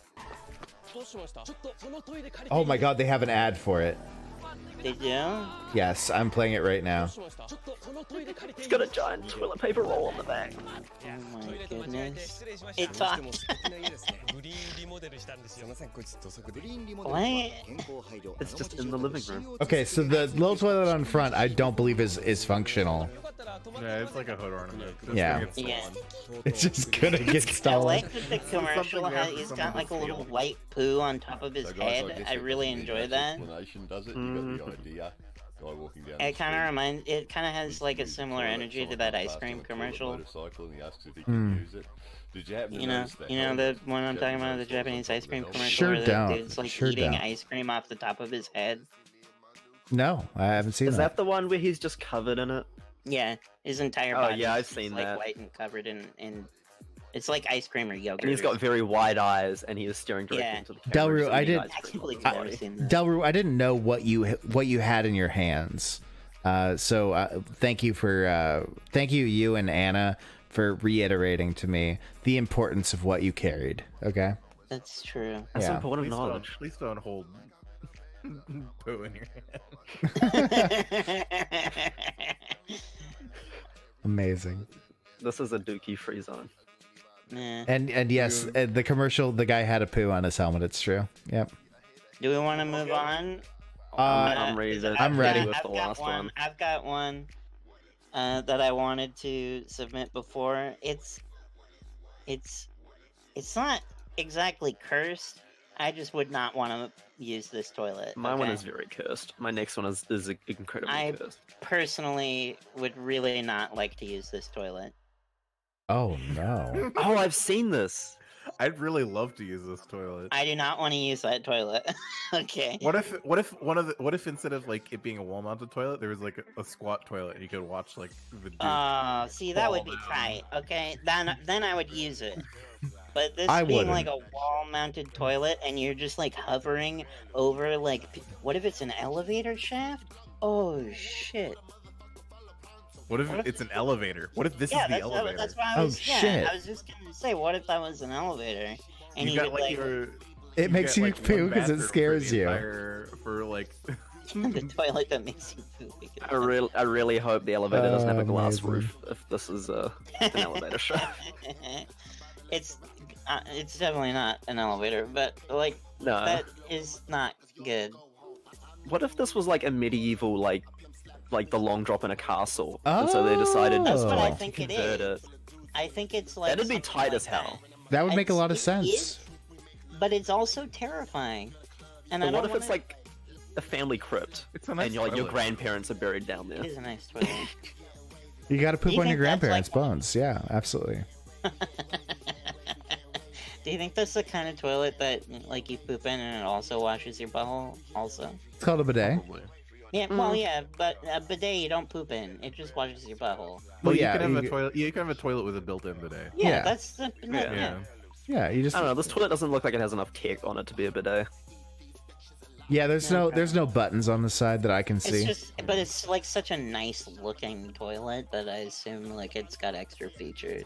Oh my god, they have an ad for it. Did you? Yes, I'm playing it right now. It's got a giant toilet paper roll on the back. Oh my goodness. It talks. What? It's just in the living room. Okay, so the little toilet on front, I don't believe is is functional. Yeah, it's like a hood ornament. This Yeah. thing gets Yeah. stolen. It's just gonna get I stolen. like that the commercial something has, there for he's someone got to like a little steal. white poo on top of his So guys, head. guess I it really doesn't need enjoy much that. explanation, does it? You got the idea. Guy walking down It the kind of street, reminds. It kind of has like a uses similar toilet, energy to someone that comes ice past cream on a toilet commercial. motorcycle and he asks if he Hmm. can use it. Did you happen to You know, notice that? you know guy the with one I'm talking about, the Japanese Japanese ice cream helmet? commercial, Sure where the don't. dude's like Sure eating don't. ice cream off the top of his head. No, I haven't seen Is that. that the one where he's just covered in it? Yeah, his entire Oh, body. yeah, I've is seen like that. white and covered in in. It's like ice cream or yogurt. And he's or got very wide eyes, and he is staring directly Yeah. into the camera. Delru, just I eating did- ice I cream can't believe with you've his never body. seen that. Delru, I didn't know what you what you had in your hands. Uh, so uh, thank you for uh, thank you you and Anna for reiterating to me the importance of what you carried. Okay. That's true. That's Yeah. important Please knowledge. don't, please don't hold poo in your hand. Amazing. This is a dookie free zone. Nah. And and yes, uh, the commercial, the guy had a poo on his helmet. It's true. Yep. Do we want to move on? Uh, I'm ready to I'm I've ready. got- with I've the got last one. one. I've got one uh, that I wanted to submit before. It's, it's, it's not exactly cursed. I just would not want to use this toilet. My one okay? is very cursed. My next one is, is incredibly I- cursed. Personally, would really not like to use this toilet. Oh no. Oh, I've seen this. I'd really love to use this toilet. I do not want to use that toilet. Okay. What if what if one of the what if instead of like it being a wall mounted toilet, there was like a, a squat toilet and you could watch like the dude. Oh, see, that would be fall down. tight. Okay, then then I would use it. But this I being like wouldn't. a wall-mounted toilet, and you're just like hovering over like, p- what if it's an elevator shaft? Oh shit! What if What if- it's an elevator? What if this yeah, is the that's, that- elevator? that's why I Oh, was. yeah, shit. I was just gonna say, what if that was an elevator? And you you got would like like your. It makes get, you like, one poo 'cause it bathroom for scares the you. entire- For like. the toilet that makes you poop. I really, I really hope the elevator doesn't have a glass Amazing. roof if this is uh, an elevator shaft. it's uh, it's definitely not an elevator, but like No. that is not good. What if this was like a medieval, like, like the long drop in a castle, and so they decided That's what I Oh. think to it convert is. it. I think it's like That'd be something tight like as hell. That would make a It's- lot of it sense. is, but it's also terrifying. And But I what don't if it's wanna- like a family crypt, It's a nice and you're, like your toilet. grandparents are buried down It there? is a nice toilet. You got to poop You on your think that's grandparents' like- bones. Yeah, absolutely. Do you think that's the kind of toilet that like you poop in and it also washes your butthole? Also. It's called a bidet. Probably. Yeah, well, Mm. yeah, but a bidet you don't poop in. It just washes your butthole. Well, Well, you yeah, can have you a get- toilet. Yeah, you can have a toilet with a built-in bidet. Yeah, Yeah. that's the yeah. Yeah. Yeah. Yeah, you just I don't know. This toilet doesn't look like it has enough tech on it to be a bidet. yeah. There's no there's no buttons on the side that I can It's see. just, but it's like such a nice looking toilet that I assume like it's got extra features.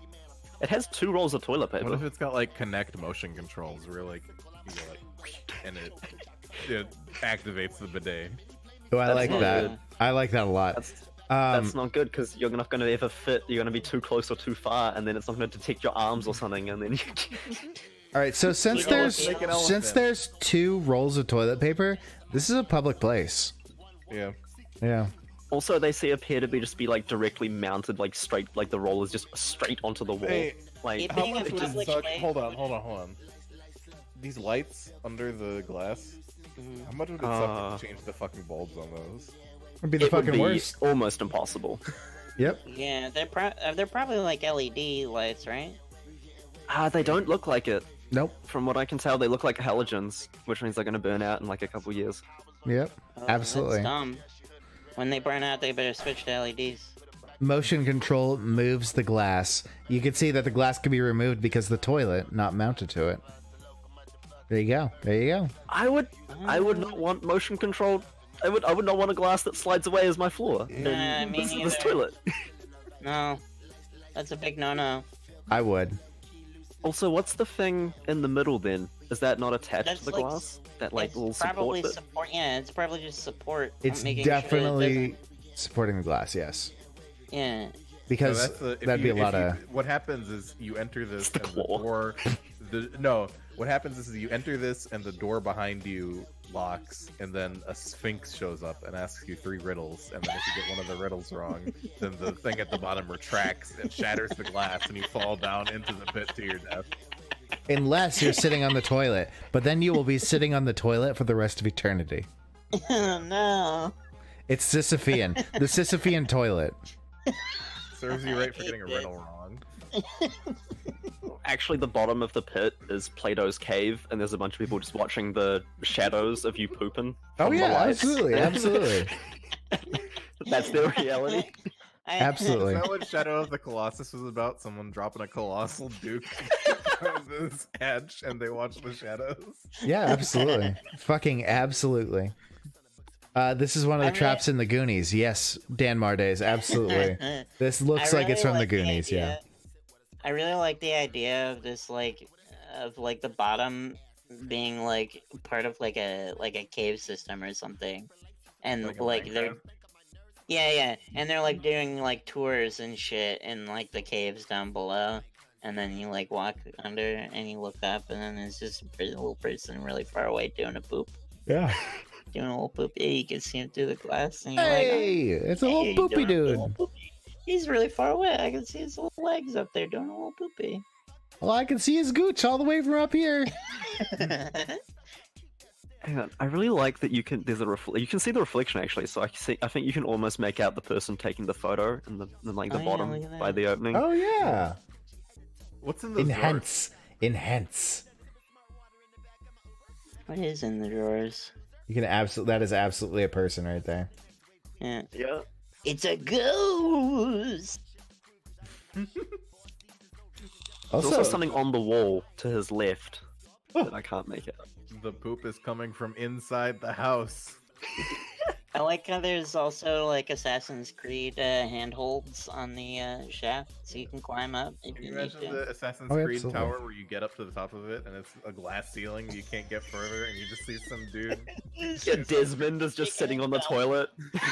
It has two rolls of toilet What paper. if it's got like Connect motion controls where like you go like and it it activates the bidet? Oh, I That's like not that. good. I like that a lot. That's Um, that's not good because you're not going to ever fit. You're going to be too close or too far, and then it's not going to detect your arms or something, and then you. all right, so since know there's what's- Like an since elephant. there's two rolls of toilet paper, this is a public place. Yeah. Yeah. Also, they see appear to be just be like directly mounted, like straight, like the roll is just straight onto the wall. Hey, Like It how being a much would it public suck? place- Hold on, hold on, hold on. These lights under the glass. Mhm. How much would it Uh. suck to change the fucking bulbs on those? It'd be the it would fucking be worst. almost impossible. Yep. Yeah, they're pro- uh, they're probably like L E D lights, right? Ah, they don't look like it. Nope. From what I can tell, they look like halogens, which means they're going to burn out in like a couple years. Yep. Oh, Absolutely. That's dumb. When they burn out, they better switch to L E Ds. Motion control moves the glass. You can see that the glass can be removed because the toilet not mounted to it. There you go. There you go. I would, I would not want motion control. I would, I would not want a glass that slides away as my floor. Nah, in me this, this neither. toilet. No, that's a big no-no. I would. Also, what's the thing in the middle then? Is that not attached That's to the like- glass? That like it's little probably support bit? support. Yeah, it's probably just support. It's making sure that it definitely doesn't- supporting the glass. Yes. yeah. Because So that's the- if that'd you- be a lot if you- of. What happens is you enter this It's the and the claw. door. The, no, what happens is you enter this and the door behind you locks, and then a sphinx shows up and asks you three riddles, and then if you get one of the riddles wrong, then the thing at the bottom retracts and shatters the glass, and you fall down into the pit to your death. Unless you're sitting on the toilet, but then you will be sitting on the toilet for the rest of eternity. Oh no. It's Sisyphean, the Sisyphean toilet. Serves you right for I getting a hate riddle wrong. Actually, the bottom of the pit is Plato's cave, and there's a bunch of people just watching the shadows of you pooping. Oh from the yeah, lights. absolutely, absolutely, That's their reality. I- absolutely. Is that what Shadow of the Colossus was about? Someone dropping a colossal duke from this edge, and they watch the shadows. Yeah, absolutely, fucking absolutely. Uh, this is one of the I really- traps in the Goonies. Yes, Dan Mardays, absolutely. This looks I like it's really from like the Goonies. Yeah. idea- I really like the idea of this, like, of like the bottom being like part of like a like a cave system or something, and Like like, a they're Minecraft? yeah yeah, and they're like doing like tours and shit in like the caves down below, and then you like walk under and you look up, and then there's just a pretty little person really far away doing a poop, Yeah. doing a little poop. Yeah, you can see him through the glass, and you're like, "Oh, Hey, it's a hey, little you poopy doing a dude. little poopy?" He's really far away. I can see his little legs up there doing a little poopy. Well, I can see his gooch all the way from up here. Hang on, I really like that you can. There's a refl- you can see the reflection actually. So I can see. I think you can almost make out the person taking the photo in the in like the Oh, yeah, bottom look at by that. the opening. Oh yeah. What's in those drawers? Enhance. Enhance. What is in the drawers? You can absolutely. That is absolutely a person right there. Yeah. Yeah. It's a ghost! There's Also, also something on the wall to his left that I can't make out. The poop is coming from inside the house. I like how there's also like Assassin's Creed uh, handholds on the uh, shaft, so you can climb up if Can you you need imagine to. the Assassin's Oh, Creed absolutely. tower where you get up to the top of it and it's a glass ceiling, you can't get further, and you just see some dude. Yeah, Desmond is just sitting on the toilet.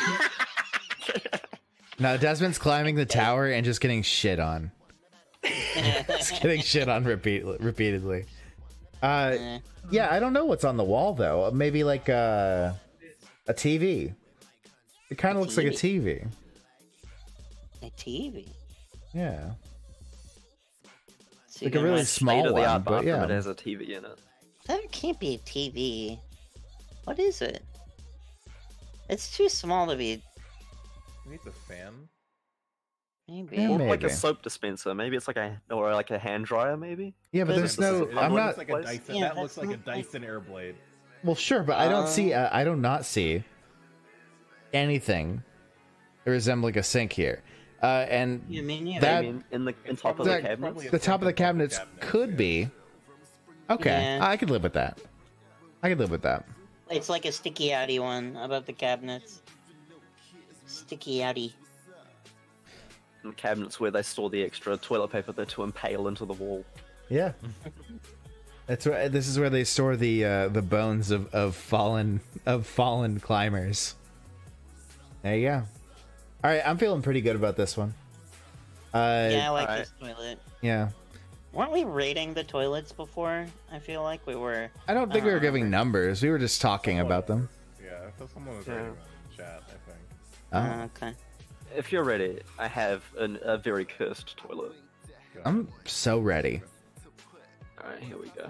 no, Desmond's climbing the tower and just getting shit on. Just getting shit on repeat repeatedly. Uh, Eh, yeah, I don't know what's on the wall though. Maybe like uh, a T V. It kind A of looks like a T T V. a T V. Yeah. So you Like a can really watch- small State of the one, art but bathroom, yeah. it has a T V in it. That can't be a T V. What is it? It's too small to be. Maybe it's a fan. Maybe. Yeah, Or maybe. like a soap dispenser. Maybe it's like a or like a hand dryer. Maybe. Yeah, but But there's this no. is- I'm it not. looks like a Dyson. Yeah, that looks that's like a not like- Dyson Airblade. Well, sure, but I don't see. Um, Uh, I do not see anything resembling a sink here. Uh, and Yeah, I mean, yeah. That- I mean, in the in It's top of the that- cabinet. probably a the top of the sink on cabinets could be. Okay, Yeah. I could live with that. I could live with that. It's like a sticky outy one above the cabinets. Sticky outy. And cabinets where they store the extra toilet paper there to impale into the wall. Yeah. That's right. This is where they store the uh, the bones of, of fallen of fallen climbers. There you go. All right, I'm feeling pretty good about this one. Uh, Yeah, I like alright. this toilet. yeah. Weren't we rating the toilets before? I feel like we were. I don't think we were Uh, giving numbers. We were just talking about them. Yeah, I thought someone was Yeah. writing that in chat, I think. Oh, Uh, okay. If you're ready, I have an, a very cursed toilet. Go I'm so ready. All right, here we go.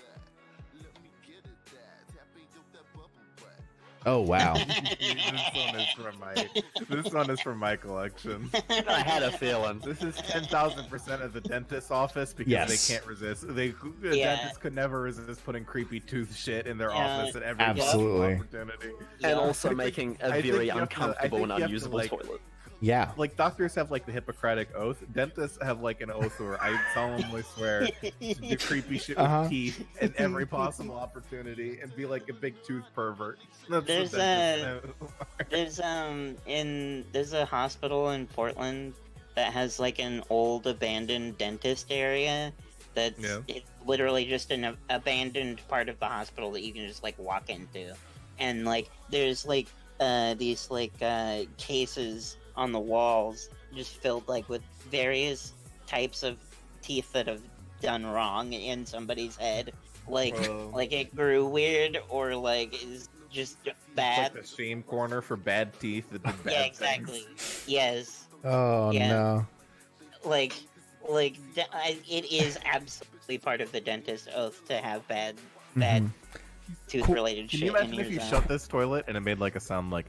Oh wow. this one is from my this one is from my collection. I had a feeling. This is ten thousand percent of the dentist's office because Yes. they can't resist. They the Yeah. dentists could never resist putting creepy tooth shit in their Yeah. office at every Absolutely. possible opportunity. And Yeah. also I think- making I a think very you have to- I uncomfortable think and you have to, unusable like- toilet. Yeah. Like doctors have like the Hippocratic oath. Dentists have like an oath where I solemnly swear to do creepy shit with Uh-huh. teeth in every possible opportunity and be like a big tooth pervert. That's the There's dentist. There's um in there's a hospital in Portland that has like an old abandoned dentist area that's Yeah. it's literally just an ab- abandoned part of the hospital that you can just like walk into, and like there's like uh these like uh cases on the walls just filled like with various types of teeth that have done wrong in somebody's head, like Whoa. like it grew weird or like is just It's bad. like the shame corner for bad teeth that did bad Yeah, things. exactly. Yes, Oh Yeah. no. like, like de- I, it is absolutely part of the dentist oath to have bad, bad Mhm. tooth-related Can shit you imagine in if your you zone. shut this toilet and it made like a sound like?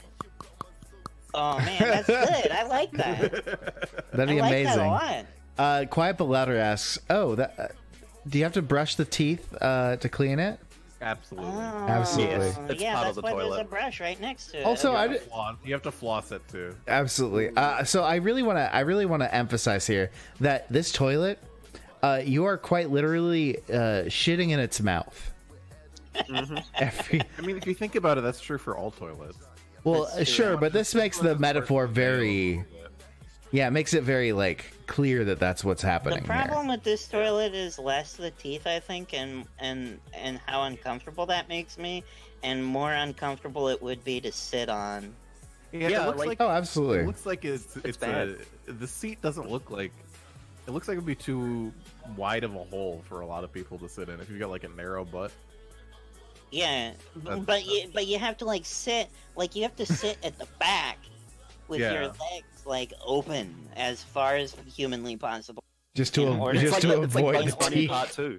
Oh man, that's good. I like that. That'd I be like amazing. that a lot. Uh, Quiet but Louder asks, "Oh, that. Uh, do you have to brush the teeth uh, to clean it?" Absolutely. Oh, Absolutely. Yes, it's yeah, part that's of the why there's a toilet. brush right next to it. Also, you, I have d- to floss, you have to floss it too. Absolutely. Uh, so I really want to. I really want to emphasize here that this toilet, uh, you are quite literally uh, shitting in its mouth. Every I mean, if you think about it, that's true for all toilets. well, That's uh, true. sure, but this makes the It's metaphor worse than very. nails. Yeah, it makes it very like clear that that's what's the happening problem with this toilet is less the teeth, I think, and and and how uncomfortable that makes me, and more uncomfortable it would be to sit on. Yeah, Yeah, it looks like- like, here. Oh, it absolutely. looks like it's it's, bad. a, the seat doesn't look like it looks like it'd be too wide of a hole for a lot of people to sit in if you've got like a narrow butt. Yeah, b- That's- but you but you have to like sit like you have to sit at the back with your Yeah. legs like open as far as humanly possible. Just to in order- just It's to like, it's like avoid Bugs the Bunny teeth. Part Two.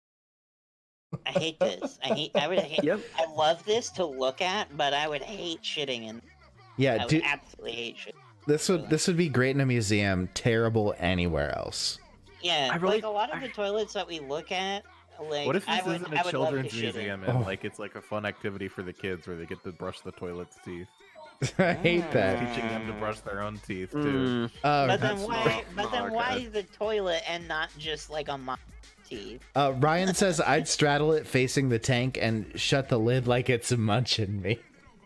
I hate this. I hate. I would hate. Yep. I love this to look at, but I would hate shitting in. Yeah, I would dude, absolutely hate shit. this would this would be great in a museum. Terrible anywhere else. Yeah, I really- like a lot of I- the toilets that we look at. Like, What if this I would, isn't I a would love to children's shit in. museum and Oh. like it's like a fun activity for the kids where they get to brush the toilet's teeth? I hate that. Teaching them to brush their own teeth too. Mm, Uh, But then That's why? not- But not then why okay. the toilet and not just like a mop teeth? uh, Ryan says I'd straddle it facing the tank and shut the lid like it's munching me.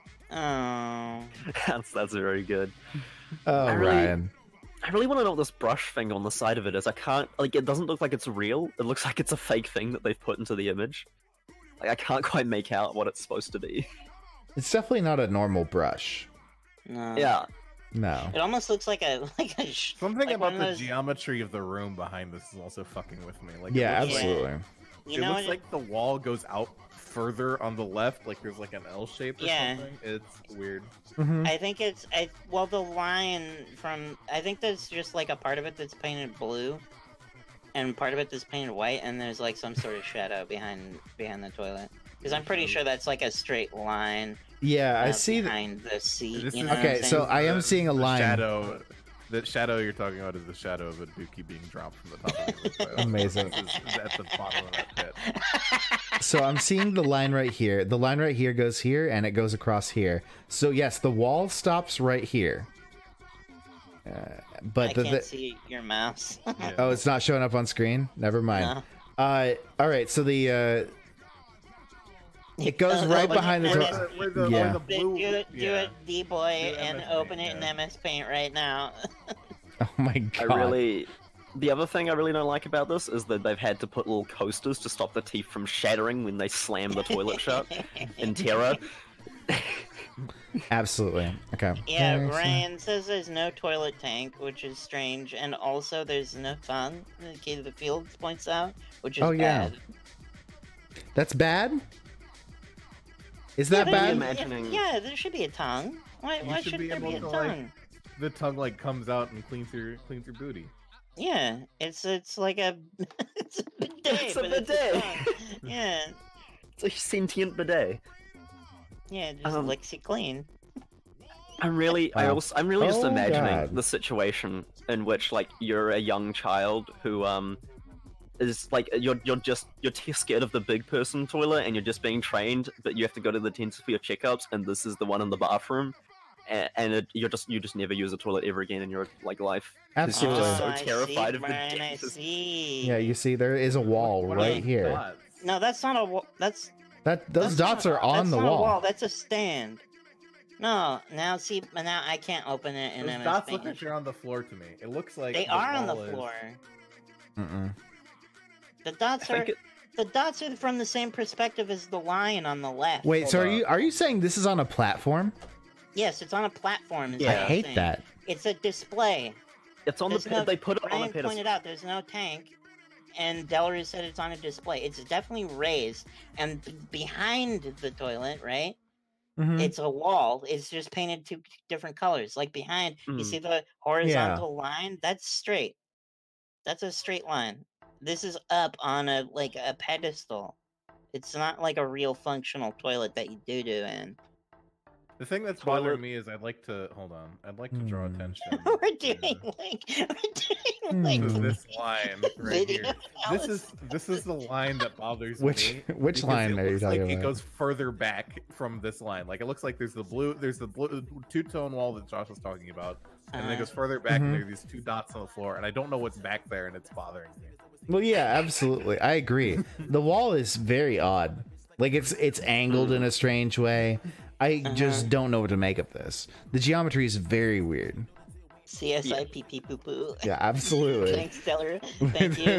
Oh. that's that's very good. Oh, I really- Ryan. I really want to know what this brush thing on the side of it is. I can't like. It doesn't look like it's real. It looks like it's a fake thing that they've put into the image. Like I can't quite make out what it's supposed to be. It's definitely not a normal brush. No. Yeah. No. It almost looks like a like a. sh- Something like about one the of those- geometry of the room behind this is also fucking with me. Like, it Yeah, looks like- absolutely. You it know, looks what- like the wall goes out further on the left, like there's like an L shape or Yeah. something. It's weird. Mhm. I think it's I well the line from I think there's just like a part of it that's painted blue, and part of it that's painted white, and there's like some sort of shadow behind behind the toilet. Because I'm pretty sure that's like a straight line. Yeah, I uh, see that. behind the seat. This You is- know Okay, what I'm so saying? I am The- seeing a the line. Shadow, the shadow you're talking about is the shadow of a dookie being dropped from the top of the toilet. Amazing. This is at the bottom of that pit. So I'm seeing the line right here. The line right here goes here, and it goes across here. So yes, the wall stops right here. Uh, but I the, can't the see your mouse. Yeah. oh, it's not showing up on screen. Never mind. Uh, all right. So the uh, it goes Uh, right like behind the M door. S Where the, Yeah. where the Do, blue, do it, do yeah. it, D boy, Do and M S open Paint, it in yeah. M S Paint right now. Oh my I god. really. The other thing I really don't like about this is that they've had to put little coasters to stop the teeth from shattering when they slam the toilet shut in terror. Absolutely. Okay. Yeah, Okay, so- Ryan says there's no toilet tank, which is strange, and also there's no tongue. The kid of the fields points out, which is Oh, yeah. bad. That's bad. Is Yeah, that there- bad? Imagining- Yeah, there should be a tongue. Why? You Why should should be there be a able tongue? to, like- The tongue like comes out and cleans your cleans your booty. Yeah, it's it's like a it's a bidet, It's a but bidet. It's a tongue. Yeah, It's a sentient bidet. yeah, it just Um, licks you clean. I'm really, I Wow. also, I'm really just Oh, imagining God. the situation in which, like, you're a young child who, um, is like you're you're just you're too scared of the big person toilet, and you're just being trained, but you have to go to the dentist for your checkups, and this is the one in the bathroom, and, and it, you're just you just never use a toilet ever again in your like life. 'Cause you're Absolutely. just so Oh, I terrified see, of the Brian, I dentist. see. Yeah, you see, there is a wall What are right those here. dots? No, that's not a wall. That's That those that's dots not- are on that's the not a wall. That's a stand. No, now see, now I can't open it in Those M S dots look Paint. like they're on the floor to me. It looks like They the are on the wall is- floor. Mm-mm. The I dots are think it, the dots are from the same perspective as the lion on the left. Wait, so Hold are up. you are you saying this is on a platform? Yes, it's on a platform. is Yeah. what I I'm hate saying. that. It's a display. it's on There's the no- pit. They put it on a Ryan pedestal. pointed out there's no tank, and Delru said it's on a display. It's definitely raised, and b- behind the toilet, right? Mhm. It's a wall. It's just painted two different colors. Like behind, you Mm. see the horizontal line? That's straight. That's a straight line. This is up on a like a pedestal. It's not like a real functional toilet that you do do in. The thing that's Toilet- bothering me is I'd like to hold on. I'd like to draw Hmm. attention. we're to- doing like we're doing like Hmm. to this line right video here. This is this is the line that bothers Which me. which because line it are you looks talking like about? It goes further back from this line. Like it looks like there's the blue, there's the blue two-tone wall that Josh was talking about, and then it Uh, goes further back, Mhm. and there are these two dots on the floor, and I don't know what's back there, and it's bothering me. Well, yeah, absolutely. I agree. The wall is very odd. Like it's it's angled in a strange way. I just don't know what to make of this. The geometry is very weird. C S I pee pee poo poo. Yeah, absolutely. Thanks, Delru. Thank you.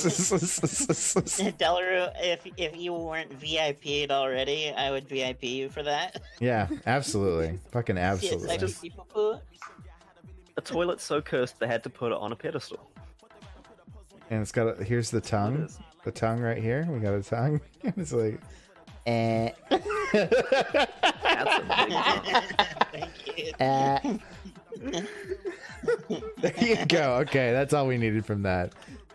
Delru, if if you weren't V I P'd already, I would V I P you for that. Yeah, absolutely. Fucking C S I absolutely. pee pee poo poo. A toilet so cursed they had to put it on a pedestal. And it's got a, here's the tongue. is. The tongue right here. We got a tongue. It's like eh. That's a big deal. Thank you. Eh. There you go. Okay, that's all we needed from that.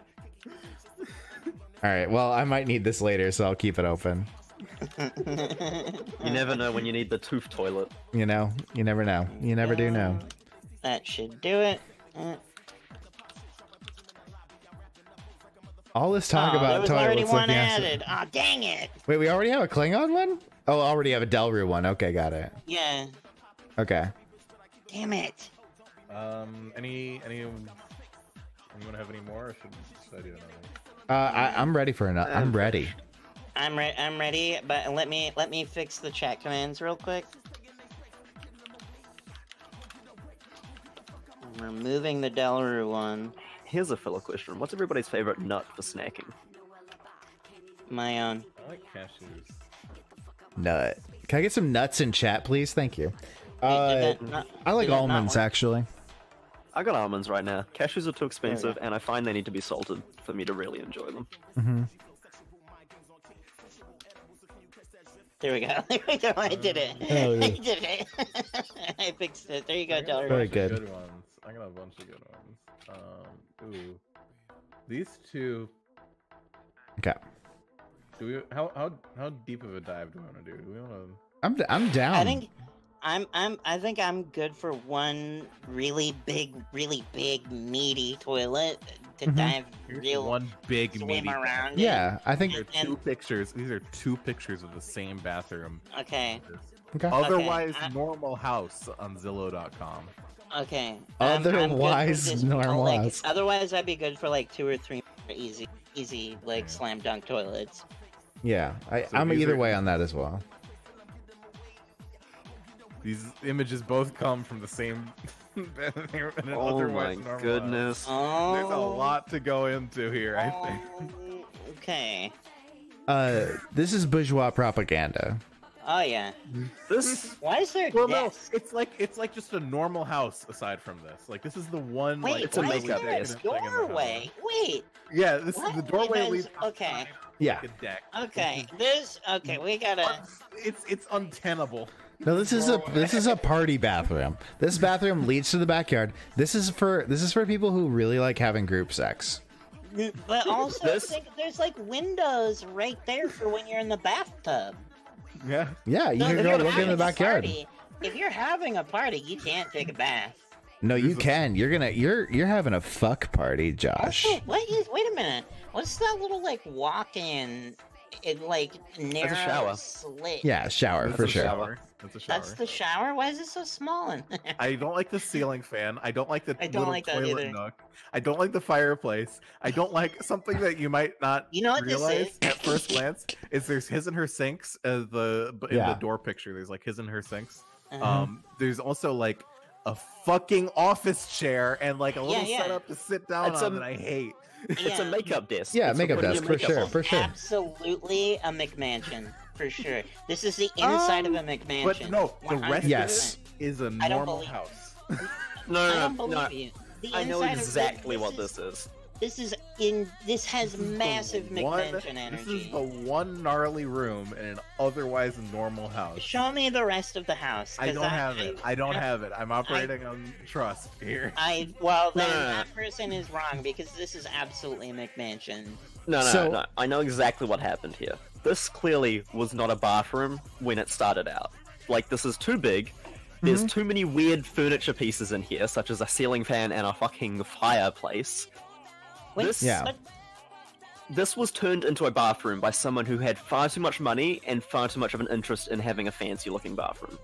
All right. Well, I might need this later, so I'll keep it open. You never know when you need the tooth toilet. You know, you never know. You never do know. That should do it. Uh, All this talk oh, about there was already toilets one looking at- added. Oh, dang it. Wait, we already have a Klingon one? Oh, already have a Delru one. Okay, got it. Yeah. Okay. Damn it. Um, any any anyone have any more? Or should, should I do another? Uh, I, I'm ready for another. I'm ready. I'm re- I'm ready, but let me let me fix the chat commands real quick. I'm removing the Delaru one. Here's a filler question. What's everybody's favorite nut for snacking? My own. I like cashews. Nut. Can I get some nuts in chat, please? Thank you. Wait, Uh, did that not- I like did that not almonds, work? actually. I got almonds right now. Cashews are too expensive, and I find they need to be salted for me to really enjoy them. Hmm. There we go. There we go. I did it. Oh, yeah. I did it. I fixed it. There you go, I got a Delaru. Very bunch of good. ones. I got a bunch of good ones. Um, ooh, these two. Okay. Do we? How how how deep of a dive do we want to do? Do we want to? I'm I'm down. I think I'm I'm I think I'm good for one really big, really big meaty toilet to Mhm. dive Here's real one big swim meaty. around. in. Yeah, I think. These are two pictures. These are two pictures of the same bathroom. Okay. Okay. Otherwise, I- normal house on Zillow dot com. Okay. I'm- I'm good for Otherwise, this, normal like, house. Otherwise, I'd be good for like two or three easy, easy like Yeah. slam dunk toilets. Yeah, I, So I'm these either are- way on that as well. These images both come from the same. in an Oh otherwise my normal goodness. Oh. house. There's a lot to go into here. I think. Oh, okay. Uh, this is bourgeois propaganda. Oh yeah. This Why is there Well, no, desk? it's like it's like just a normal house aside from this. Like this is the one. Wait, like, it's a why really is makeup there a desk. thing in the house. doorway? Wait. Yeah, this What? is the doorway It has- leads okay. outside, Yeah. like a deck. Okay. This. Okay. We gotta. It's it's untenable. No, this is a this is a party bathroom. This bathroom leads to the backyard. This is for this is for people who really like having group sex. But also, This- think, there's like windows right there for when you're in the bathtub. Yeah. Yeah, you So can if go you're look in having the a backyard. party- if you're having a party, you can't take a bath. No, you can. You're gonna you're you're having a fuck party, Josh. Also, what is? Wait a minute. What's that little like walk-in? It like narrow shower. slit. Yeah, shower That's for a sure. shower. That's a shower. That's the shower. Why is it so small? in there? I don't like the ceiling fan. I don't like the I don't little like that toilet either. nook. I don't like the fireplace. I don't like something that you might not You know what this realize is? at first glance is there's his and her sinks as the but in Yeah. the door picture. There's like his and her sinks. Uh-huh. Um, there's also like a fucking office chair and like a little yeah. setup to sit down It's on a- that I hate. It's a Yeah. makeup desk. Yeah, It's for makeup putting desk, your for makeup sure, on. for sure. Absolutely a McMansion, for sure. This is the inside Um, of a McMansion. But no, the rest Yes. of it is a I don't normal believe- house. No, I no, don't no, believe no. you. The I know inside of exactly this, what this this is. This is in. This has This is the massive one- McMansion This is energy. the one gnarly room in an otherwise normal house. Show me the rest of the house. I 'cause don't have it. I don't I- have it. I'm operating on trust here. I well No, then no, no. that person is wrong because this is absolutely McMansion. No, no, So- no. I know exactly what happened here. This clearly was not a bathroom when it started out. Like, this is too big. There's Mm-hmm. too many weird furniture pieces in here, such as a ceiling fan and a fucking fireplace. Wait, This- Yeah. but This was turned into a bathroom by someone who had far too much money and far too much of an interest in having a fancy looking bathroom.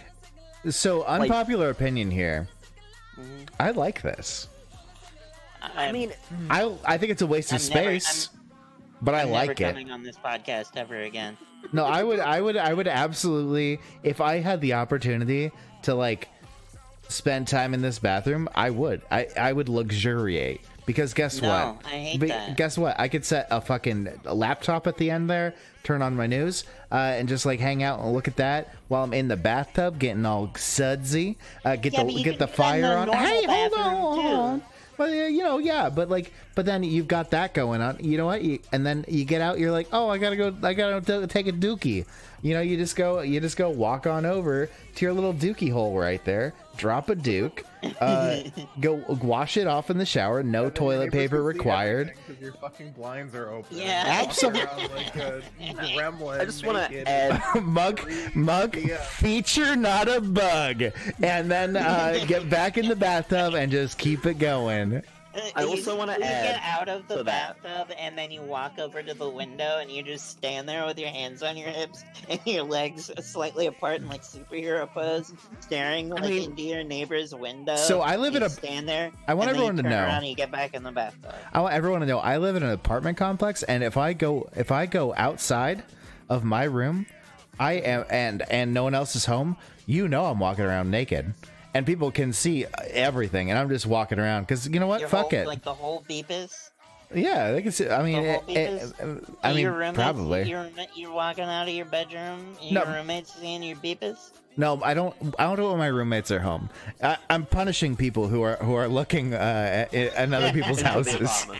So unpopular opinion here. Mhm. I like this. I, I mean, I I think it's a waste of I'm never- space, but I I'm like never it. coming on this podcast ever again. No, I would, I would, I would absolutely. If I had the opportunity to like spend time in this bathroom, I would. I, I would luxuriate because guess No, what? I hate Be- that. Guess what? I could set a fucking laptop at the end there, turn on my news, uh, and just like hang out and look at that while I'm in the bathtub, getting all sudsy. Uh, get Yeah, but the you get the could do that in fire a on. normal Hey, hold on, bathroom, hold too. on. But uh, you know, yeah, but like, but then you've got that going on. You know what? You, and then you get out. You're like, oh, I gotta go. I gotta t- take a dookie. You know, you just go. You just go walk on over to your little dookie hole right there. Drop a duke. Uh, go wash it off in the shower. No toilet paper required. Because your fucking blinds are open. Yeah. Absolutely. Like a gremlin I just want naked. to add. mug, mug, Yeah. feature not a bug, and then uh, get back in the bathtub and just keep it going. I You- also wanna you get add out of the to that. bathtub and then you walk over to the window and you just stand there with your hands on your hips and your legs slightly apart in like superhero pose, staring like mean- into your neighbor's window. So I live you in a- stand there. I want and then you everyone to turn know. around and you get back in the bathtub. I want everyone to know I live in an apartment complex, and if I go if I go outside of my room, I am and and no one else is home, you know I'm walking around naked, and people can see everything, and I'm just walking around because you know what? Your Fuck whole, it. Like the whole beepus. Yeah, they can see. I mean, The whole it- it- beepus? I Your mean, roommates- probably. Your, roommate- you're walking out of your bedroom. And No. Your roommate's seeing your beepus. No, I don't. I don't do it when my roommates are home. I, I'm punishing people who are who are looking uh, at, at other people's Into the houses. apartment.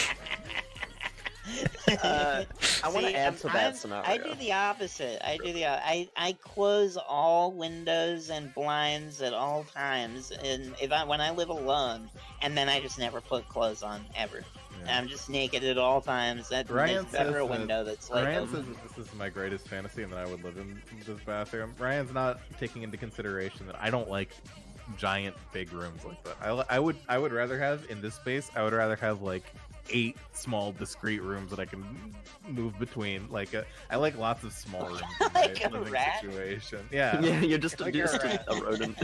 Uh, I want See, to add I'm- to that I'm- scenario. I do the opposite. I do the. o- I I close all windows and blinds at all times, and if I when I live alone, and then I just never put clothes on ever. Yeah. I'm just naked at all times. That Ryan makes better says a that- window that's like. Ryan a- says that this is my greatest fantasy and that I would live in this bathroom. Ryan's not taking into consideration that I don't like giant big rooms like that. I, li- I would I would rather have in this space. I would rather have like eight small discrete rooms that I can move between. Like a, I like lots of small rooms in my Like a living rat? situation. Yeah. Yeah, you're just, Like you're a just a, rat. a rodent.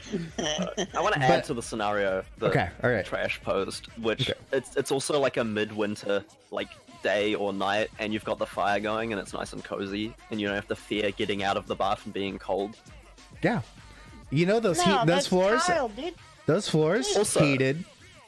I want to add But- to the scenario that Okay, all right. Trash posed, which Okay. it's it's also like a midwinter like day or night, and you've got the fire going, and it's nice and cozy, and you don't have to fear getting out of the bath and being cold. Yeah, you know those no, heat, those that's floors, tile, dude. those floors Also- heated.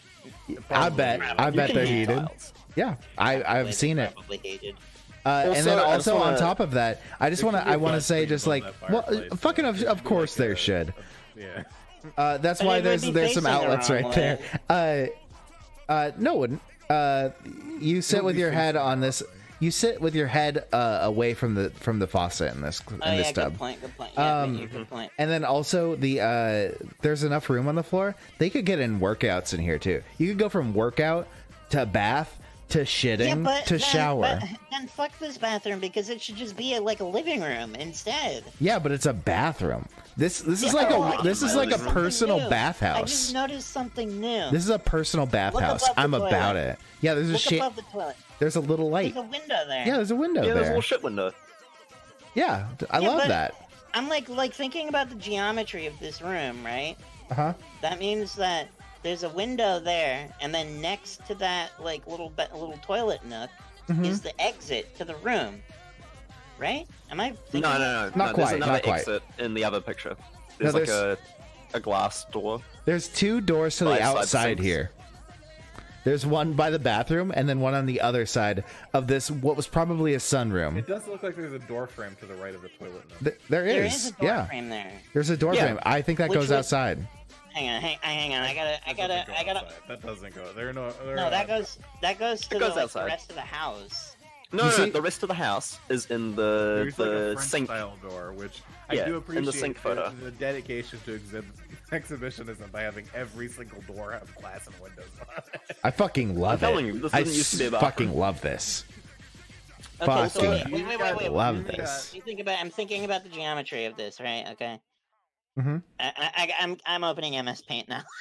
I bet, I You bet can they're heat heated. tiles. Yeah, I I've seen it. Probably hated. Uh, and Also, then I just also on wanna- top of that, I just There want to should be a I want to flat say screen just above like that well, fireplace. fucking of, There of should be course like there a- should. Yeah. Uh, that's But why it would there's be there's some facing the outlets wrong right there. Uh, uh, no, it wouldn't. Uh, you sit Don't with be your head facing on the this. You sit with your head uh, away from the from the faucet in this in Oh this yeah, tub. good point. Good point. Yeah, Um, um, good point. And then also the uh, there's enough room on the floor. They could get in workouts in here too. You could go from workout to bath to shitting Yeah, but to then, shower. But, then fuck this bathroom because it should just be a, like a living room instead. Yeah, but it's a bathroom. This this is Yeah, like oh, a I this just is like a noticed something personal new. I just bathhouse. noticed something new. This is a personal bathhouse. above the I'm about toilet. it. Yeah, there's a Look shit. above the toilet. There's a little light. There's a window there. Yeah, there's a window Yeah, there's a there. little shit window. Yeah, I Yeah, love but- that. I'm like like thinking about the geometry of this room, right? Uh huh. That means that there's a window there, and then next to that like little be- little toilet nook Mhm. is the exit to the room, right? Am I? No, thinking- no, no. Not no, quite, There's another not quite. exit in the other picture. There's like there's- a a glass door. There's two doors to the By side outside sinks. here. There's one by the bathroom, and then one on the other side of this, what was probably a sunroom. It does look like there's a door frame to the right of the toilet. Now. Th- there There is, is a door yeah. frame there. There's a door Yeah. frame. I think that Which goes would- outside. Hang on, hang, hang on. I gotta, I That gotta, doesn't go I gotta. outside. That doesn't go. There are no. There No, are that not- goes, that goes to goes the, like, the outside. rest of the house. No, You no, see- the rest of the house is in the There's like a the French sink. style door, which Yeah, I do in the appreciate sink the- photo. The, dedication to exhib- exhibitionism by having every single door have glass and windows on it. I fucking love telling it. you, this I doesn't used to be a s- bathroom. fucking love this. Okay, so Fucking wait, wait, wait, wait, wait. love You this. You think about, I'm thinking about the geometry of this, right? Okay. Mhm. I, I, I'm, I'm opening M S Paint now.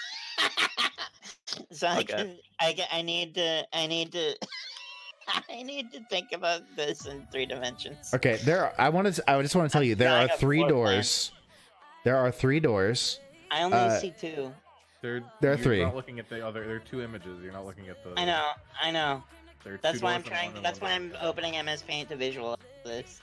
so I Okay. can, I, get- I need to, I need to, I need to think about this in three dimensions. Okay, there. Are, I want to. I just want to tell you, there drawing are a three floor plan. doors. There are three doors. I only Uh, see two. There, There are you're three. Not looking at the other. There are two images. You're not looking at the. I know, I know. There are That's two why I'm doors and trying. one and That's one why I'm door. opening M S Paint to visualize this.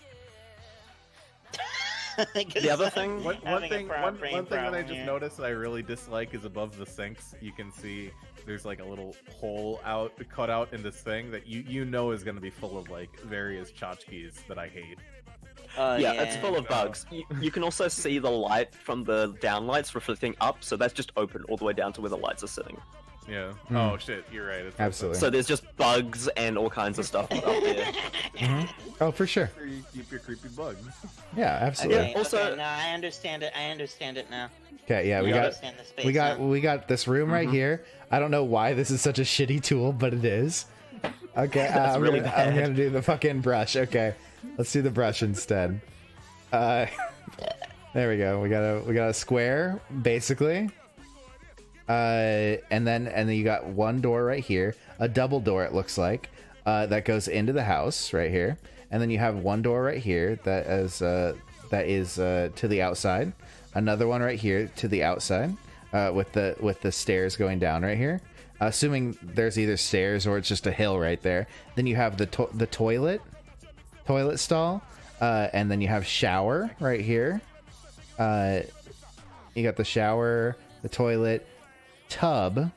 'Cause The other I'm thing- One, one having a thing, pro- one, brain one thing that I problem just here. noticed that I really dislike is above the sinks. You can see there's like a little hole out, cut out in this thing that you you know is going to be full of like various tchotchkes that I hate. Oh, yeah, it's full of No. bugs. You, you can also see the light from the downlights reflecting up, so that's just open all the way down to where the lights are sitting. Yeah. Mm. Oh shit, you're right. It's Absolutely. So there's just bugs and all kinds of stuff up there. Oh, for sure. Where you keep your creepy bugs. Yeah, absolutely. Okay, also- okay, no, I understand it. I understand it now. Okay, yeah, we I got understand the space we got now. we got this room right here. I don't know why this is such a shitty tool, but it is. Okay, uh, That's I'm, really gonna, I'm bad. gonna do the fucking brush. Okay, let's do the brush instead. Uh, there we go. We got a we got a square basically. Uh, and then and then you got one door right here, a double door it looks like, uh, that goes into the house right here, and then you have one door right here that is uh, that is uh, to the outside, another one right here to the outside, uh, with the with the stairs going down right here. Assuming there's either stairs or it's just a hill right there. Then you have the to- the toilet, toilet stall, uh, and then you have shower right here. Uh, you got the shower, the toilet, tub,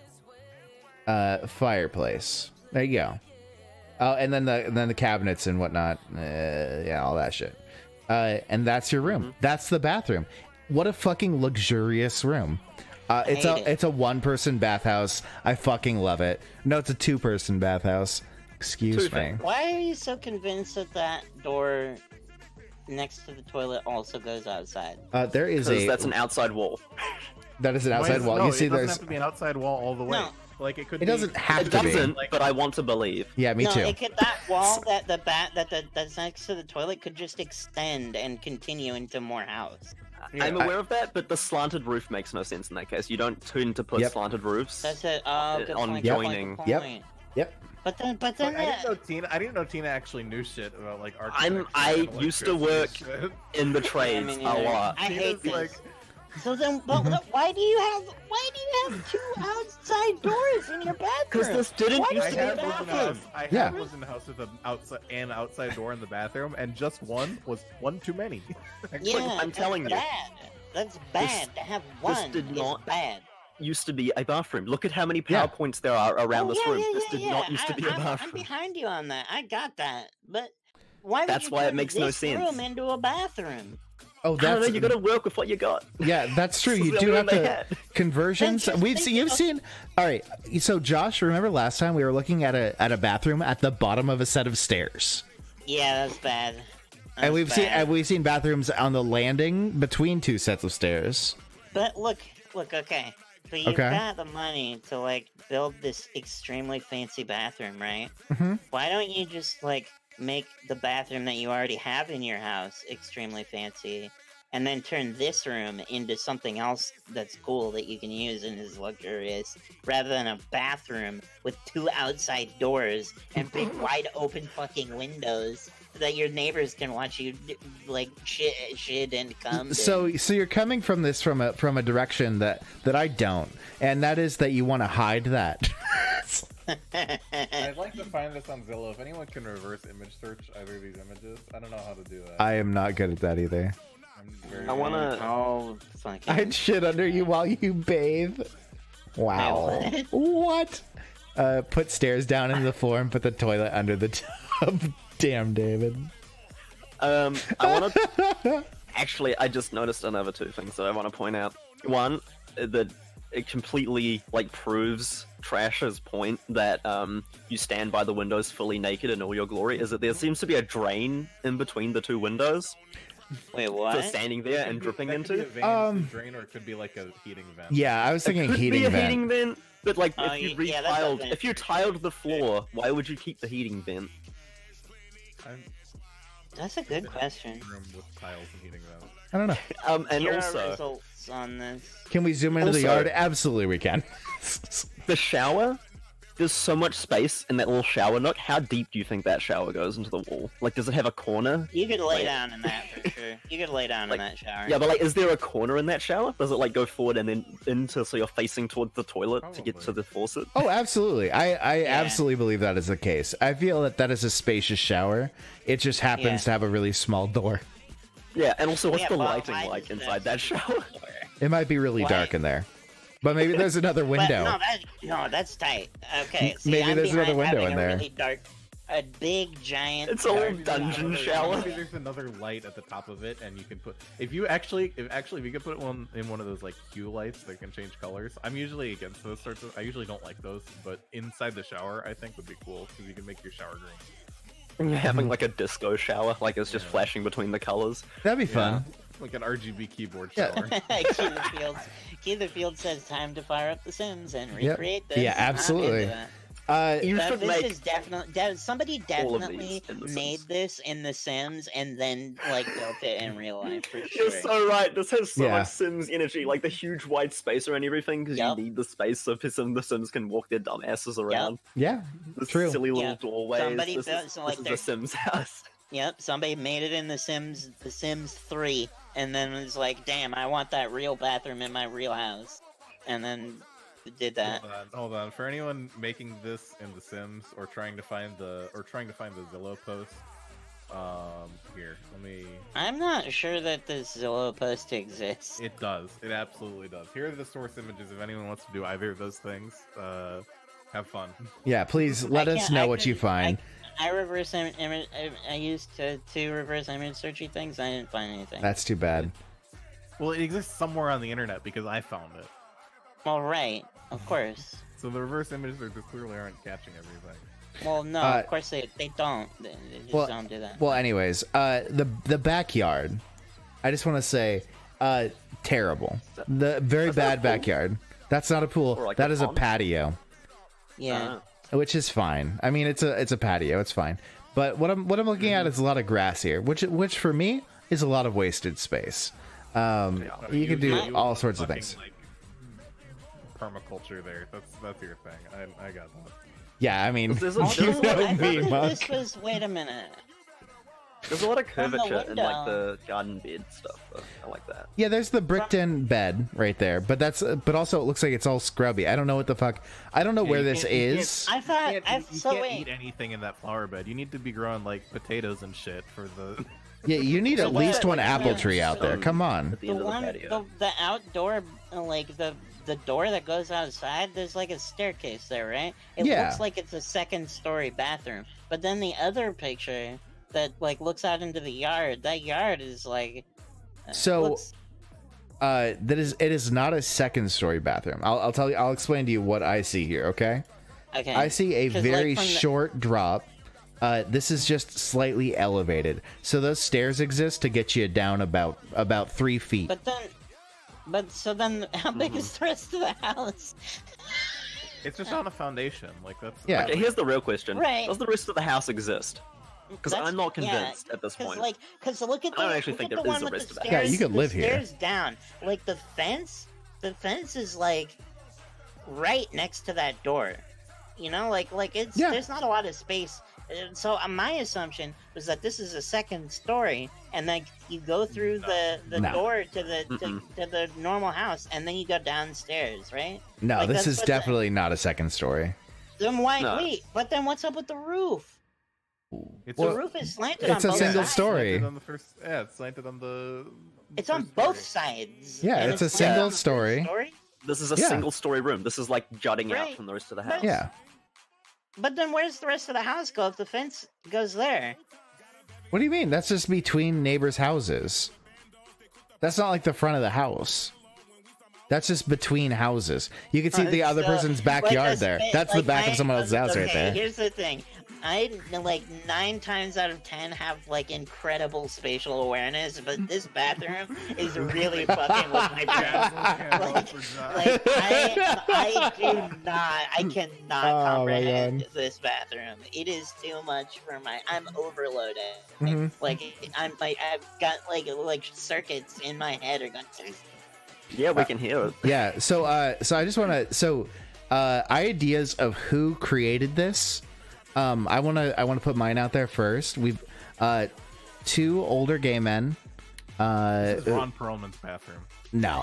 uh, fireplace. There you go. Oh, and then the and then the cabinets and whatnot. Uh, yeah, all that shit. Uh, and that's your room. Mm-hmm. That's the bathroom. What a fucking luxurious room. Uh, it's a hate it. it's a one person bathhouse. I fucking love it. No, it's a two person bathhouse. Excuse Two me. things. Why are you so convinced that that door next to the toilet also goes outside? Uh, there is Because a that's an outside wall. that is an Why outside is- wall. No, you see, it doesn't there's have to be an outside wall all the way. No. Like it could. it be, doesn't have It to be. doesn't, but I want to believe. Yeah, me no, too. it could, that wall that the bat that the, that's next to the toilet could just extend and continue into more house. Yeah. I'm aware of that, but the slanted roof makes no sense in that case. You don't tend to put Yep. slanted roofs. That's it. Oh, good on point, good point, joining. good Yep. point. Yep. But then, but then, Like, I didn't that- know Tina. I didn't know Tina actually knew shit about like I'm- architecture. I and used to electricity work and shit. In the trades mean, a either. lot. I hate Tina's this. like, So then, but Mhm. why do you have why do you have two outside doors in your bathroom? Because this didn't Why used I does to be have a lived in a bathroom. house. I have Yeah. lived in a house with an outside an outside door in the bathroom, and just one was one too many. Yeah, I'm that's telling you. bad. That's bad to have one. did is not- bad. Used to be a bathroom. Look at how many Yeah. PowerPoints there are around Oh, this yeah, room. yeah, this yeah, did yeah. not used to I, be a I'm, I'm bathroom. behind you on that. I got that, but why? Would That's you why it turn makes no this sense. Room into a bathroom. Oh, I don't know. that's You got to work with what you got. yeah, that's true. This You is the do only have one they to had. conversions. Then just We've think seen. You've about- seen. All right. So, Josh, remember last time we were looking at a at a bathroom at the bottom of a set of stairs, Yeah, that's bad. and That's we've seen bad. and we've seen bathrooms on the landing between two sets of stairs. But look, look, okay. So you've Okay. got the money to like build this extremely fancy bathroom, right? Mhm. Why don't you just like make the bathroom that you already have in your house extremely fancy, and then turn this room into something else that's cool that you can use and is luxurious, rather than a bathroom with two outside doors and big wide open fucking windows that your neighbors can watch you like shit, shit and come. So, so you're coming from this from a from a direction that that I don't, and that is that you want to hide that. I'd like to find this on Zillow. If anyone can reverse image search either of these images, I don't know how to do that. I am not good at that either. I'm very I wanna- Oh, fucking. I'd shit under you while you bathe. Wow. Wait, What? Uh, put stairs down into the floor and put the toilet under the tub. Damn, David. Um, I want to. Actually, I just noticed another two things that I want to point out. One, uh, that it completely like proves Trash's point that um you stand by the windows fully naked in all your glory. Is that there seems to be a drain in between the two windows Wait, for what? standing there and dripping that could into. be a vein Um, drain, or it could be like a heating vent. Yeah, I was thinking It could heating be a vent. heating vent, but like Oh, if you y- yeah, that's a retiled, vent. if you tiled the floor, why would you keep the heating vent? I'm That's a good question. room with tiles and heating vents. I don't know. Um, and Here are also results on this. Can we zoom into the Also- yard? Absolutely, we can. the shower. There's so much space in that little shower nook. How deep do you think that shower goes into the wall? Like, does it have a corner? You could lay Wait. down in that for sure. You could lay down Like, in that shower. Yeah, but like, is there a corner in that shower? Does it like go forward and then into so you're facing towards the toilet to get to Probably. the faucet? Oh, absolutely. I, I Yeah. absolutely believe that is the case. I feel that that is a spacious shower. It just happens Yeah. to have a really small door. Yeah, and also, what's Yeah, the well, lighting why like does inside that shower? It might be really Why? dark in there. But maybe there's another But window. no, that, no, that's tight. Okay, see, Maybe I'm there's another behind window having in a there. Really dark, a big giant. It's a little Maybe there's dungeon another- shower. Maybe there's another light at the top of it, and you can put. If you actually, if actually, if you could put one in one of those like hue lights that can change colors. I'm usually against those sorts of. I usually don't like those, but inside the shower, I think would be cool because you can make your shower green. Having like a disco shower, like it's just Yeah. flashing between the colors. That'd be fun. Yeah, like an R G B keyboard Yeah. shower. Keither Fields. Keither Fields says time to fire up The Sims and Yep. recreate this. Yeah, I'm into absolutely. that. Uh, You That- should this make is definitely de- somebody all of definitely these in The made Sims. this in The Sims and then like built it in real life for You're sure. so right. This has so Yeah. much Sims energy, like the huge wide space around everything, because Yep. you need the space so Sim- the Sims can walk their dumb asses around. yeah, The true. silly little Yeah. doorways. Somebody this built- is, so, like, this is they're- a Sims house. Yep, somebody made it in The Sims, The Sims three, and then was like, "Damn, I want that real bathroom in my real house," and then did that. Hold on, hold on. For anyone making this in The Sims or trying to find the or trying to find the Zillow post, um, here, let me. I'm not sure that this Zillow post exists. It does. It absolutely does. Here are the source images. If anyone wants to do either of those things, uh, have fun. Yeah, please let I us can't- know I what you couldn't- find. I, I reverse im- image. I, I used to to reverse image searchy things. I didn't find anything. That's too bad. Well, it exists somewhere on the internet because I found it. Well, right, of course. So the reverse images are just clearly aren't catching everything. Well, no, Uh, of course they they don't. They, they just well- don't do that. Well, anyways, uh, the the backyard. I just want to say, uh, terrible. The very That's not a bad pool? backyard. That's not a pool. Or like that a is a pond? patio, yeah. Uh, which is fine. I mean, it's a it's a patio. It's fine. But what I'm what I'm looking at is a lot of grass here, which which for me is a lot of wasted space. Um, Yeah. you can do you all want sorts of fucking, things. Like, permaculture there. That's that's your thing. I I got that. Yeah, I mean, There's a- you there's a- know I me, thought that Monk. this was. Wait a minute. there's a lot of From the curvature in like window. the garden bed stuff. Though. I like that. Yeah, there's the bricked-in bed right there, but that's uh, but also it looks like it's all scrubby. I don't know what the fuck. I don't know Yeah, where you this can't- you can't- is. I thought. You I can't, you so can't wait. eat anything in that flower bed. You need to be growing like potatoes and shit for the. Yeah, you need So at what- least one what- apple yeah, tree out there. so- Come on. At the The end of the one, patio. the, the outdoor, uh, like the the door that goes outside. There's like a staircase there, right? It Yeah. looks like it's a second story bathroom. But then the other picture that like looks out into the yard. That yard is like. uh, So- looks- Uh, that is it is not a second story bathroom. I'll, I'll tell you. I'll explain to you what I see here. Okay. okay. I see a 'Cause, like, very from the- short drop. Uh, this is just slightly elevated, so those stairs exist to get you down about about three feet. But then, but so then, how big is the rest of the house? It's just on a foundation. Like that's. Yeah. Okay, here's the real question: Right. Does the rest of the house exist? Because That's- I'm not yeah, convinced at this Because point. like, because look at the, I don't actually look think at there the is one a with rest the of the stairs, house. Yeah, you could the live here. Stairs down, like the fence. The fence is like right next to that door. You know, like like it's Yeah. there's not a lot of space. Uh, So uh, my assumption was that this is a second story, and like you go through the the No. door to the to, Mm-mm. to the normal house, and then you go downstairs, right? no, like, this that's is what the- definitely not a second story. Then why No. wait? But then what's up with the roof? It's Well, The roof is slanted it's on a both single sides. story. Slanted on the first, yeah, it's slanted on the. It's on first both story. sides. Yeah, and it's a slanted single on the first story. This is a Yeah. single story room. This is like jutting out Right. from the rest of the But- house. Yeah. But then where's the rest of the house go if the fence goes there? What do you mean? That's just between neighbors' houses. That's not like the front of the house. That's just between houses. You can see the other So, person's like, backyard a there. spa- That's the like, back I- of someone else's house okay, right there. Here's the thing. I like nine times out of ten have like incredible spatial awareness, but this bathroom is really fucking with my brain. Like, like I, I do not, I cannot Oh, my comprehend God. this bathroom. It is too much for my. I'm overloaded. Mhm. Like I'm like I've got like like circuits in my head are going. Yeah, we can hear it. Yeah. So, uh, so I just want to. So, uh, ideas of who created this. Um, I want to. I want to put mine out there first. We've uh, two older gay men. Uh, This is Ron Perlman's bathroom. no,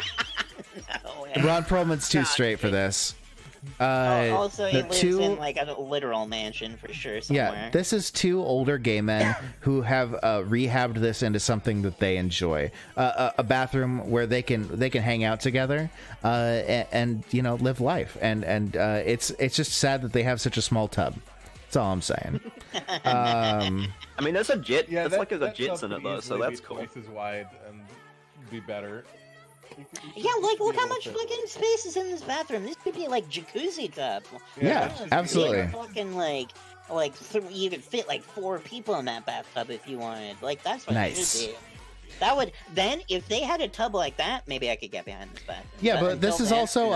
No, Ron Perlman's too God. straight for this. Uh, Oh, also, he the lives two- in like a literal mansion for sure somewhere. Yeah, this is two older gay men who have uh, rehabbed this into something that they enjoy. Uh, a, a bathroom where they can they can hang out together uh, and, and you know live life. And and uh, it's it's just sad that they have such a small tub. That's all I'm saying. Um, I mean, there's a jet. Yeah, it's that- like there's a that jets tub in it could though, so easily that's be cool. Twice as wide and be better. You could- you Yeah, should- like should be look how able much to- fucking space is in this bathroom. This could be like jacuzzi tub. Yeah, that's just- absolutely. Like, fucking like like th- you could fit like four people in that bathtub if you wanted. Like that's what Nice. it should be. That would then if they had a tub like that, maybe I could get behind this bathroom. yeah, but this until is then, also no.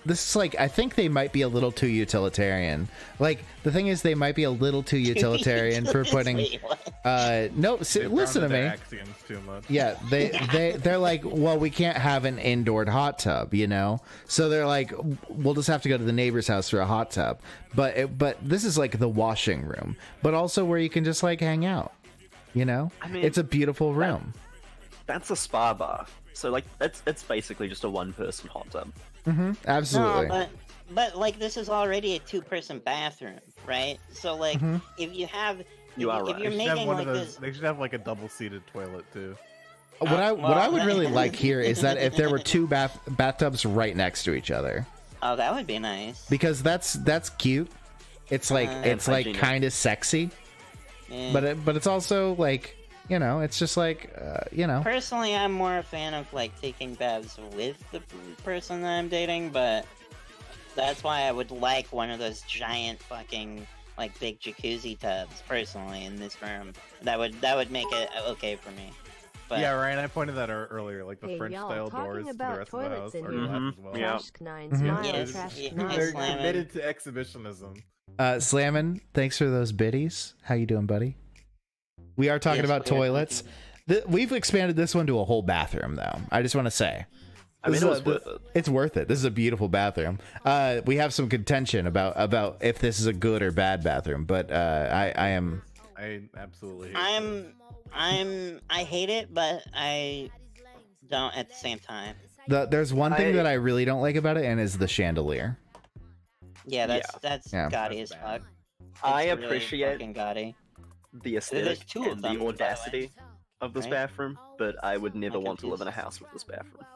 this is like I think they might be a little too utilitarian. Like the thing is, they might be a little too utilitarian for putting. Wait, what? Uh, no, s- They've listen to grounded me. their Axioms too much. Yeah, they they they're like, well, we can't have an indoor hot tub, you know. So they're like, we'll just have to go to the neighbor's house for a hot tub. But it, but this is like the washing room, but also where you can just like hang out. You know, I mean, it's a beautiful room. That's a spa bar. So like it's it's basically just a one person hot tub. Mm-hmm. Absolutely. No, but but like this is already a two person bathroom, right? So like Mhm. if you have You if, are if right. They you're should have making one like of those. this, They should have like a double seated toilet too. What I what I would well- really like here is that if there were two bath bathtubs right next to each other, oh, that would be nice. because that's that's cute. It's like Uh, it's like hygienic. kind of sexy, Yeah. but it, but it's also like, you know, it's just like uh, you know. Personally, I'm more a fan of like taking baths with the p- person that I'm dating, but that's why I would like one of those giant fucking like big jacuzzi tubs personally in this room. That would that would make it okay for me. But Yeah, Ryan, I pointed that out earlier. Like the Hey, French y'all, style talking doors to the about rest of the toilets house are in glass here. as well. Yeah. Trash Nines, Mhm. Maya, Yes, Trash yeah, Nines, They're Slamming. committed to exhibitionism. Uh, Slammin, thanks for those biddies. How you doing, buddy? We are talking Yes, about we are toilets. talking- Th- we've expanded this one to a whole bathroom, though. I just want to say. I mean, This it is was a- worth it. It's worth it. This is a beautiful bathroom. Uh, we have some contention about about if this is a good or bad bathroom, but uh, I, I am. I absolutely. Hate I'm I'm I hate it, but I don't at the same time. The, there's one thing I- that I really don't like about it, and is the chandelier. Yeah, that's that's Yeah. gaudy That's as bad. fuck. I It's really appreciate fucking gaudy. the aesthetic two of and them, by the the way. audacity of this Right? bathroom, but I would never I'm want to live in a confused. house with this bathroom.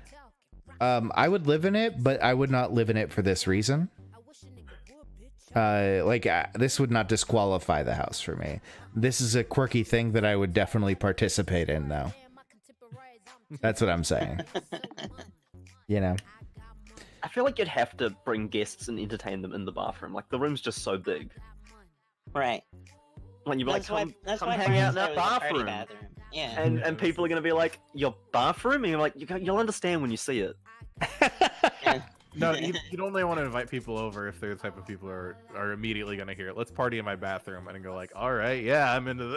Um, I would live in it, but I would not live in it for this reason. Uh, like uh, this would not disqualify the house for me. This is a quirky thing that I would definitely participate in, though. That's what I'm saying. You know. I feel like you'd have to bring guests and entertain them in the bathroom. Like the room's just so big. Right. Like you'd be like, That's why come, that's come why hang out in Brian that said it was a party bathroom. bathroom. Yeah. And and people are gonna be like, your bathroom? And you're like, you, you'll understand when you see it. Yeah. No, you, you'd only want to invite people over if they're the type of people who are, are immediately going to hear it. Let's party in my bathroom and go like, all right, yeah, I'm into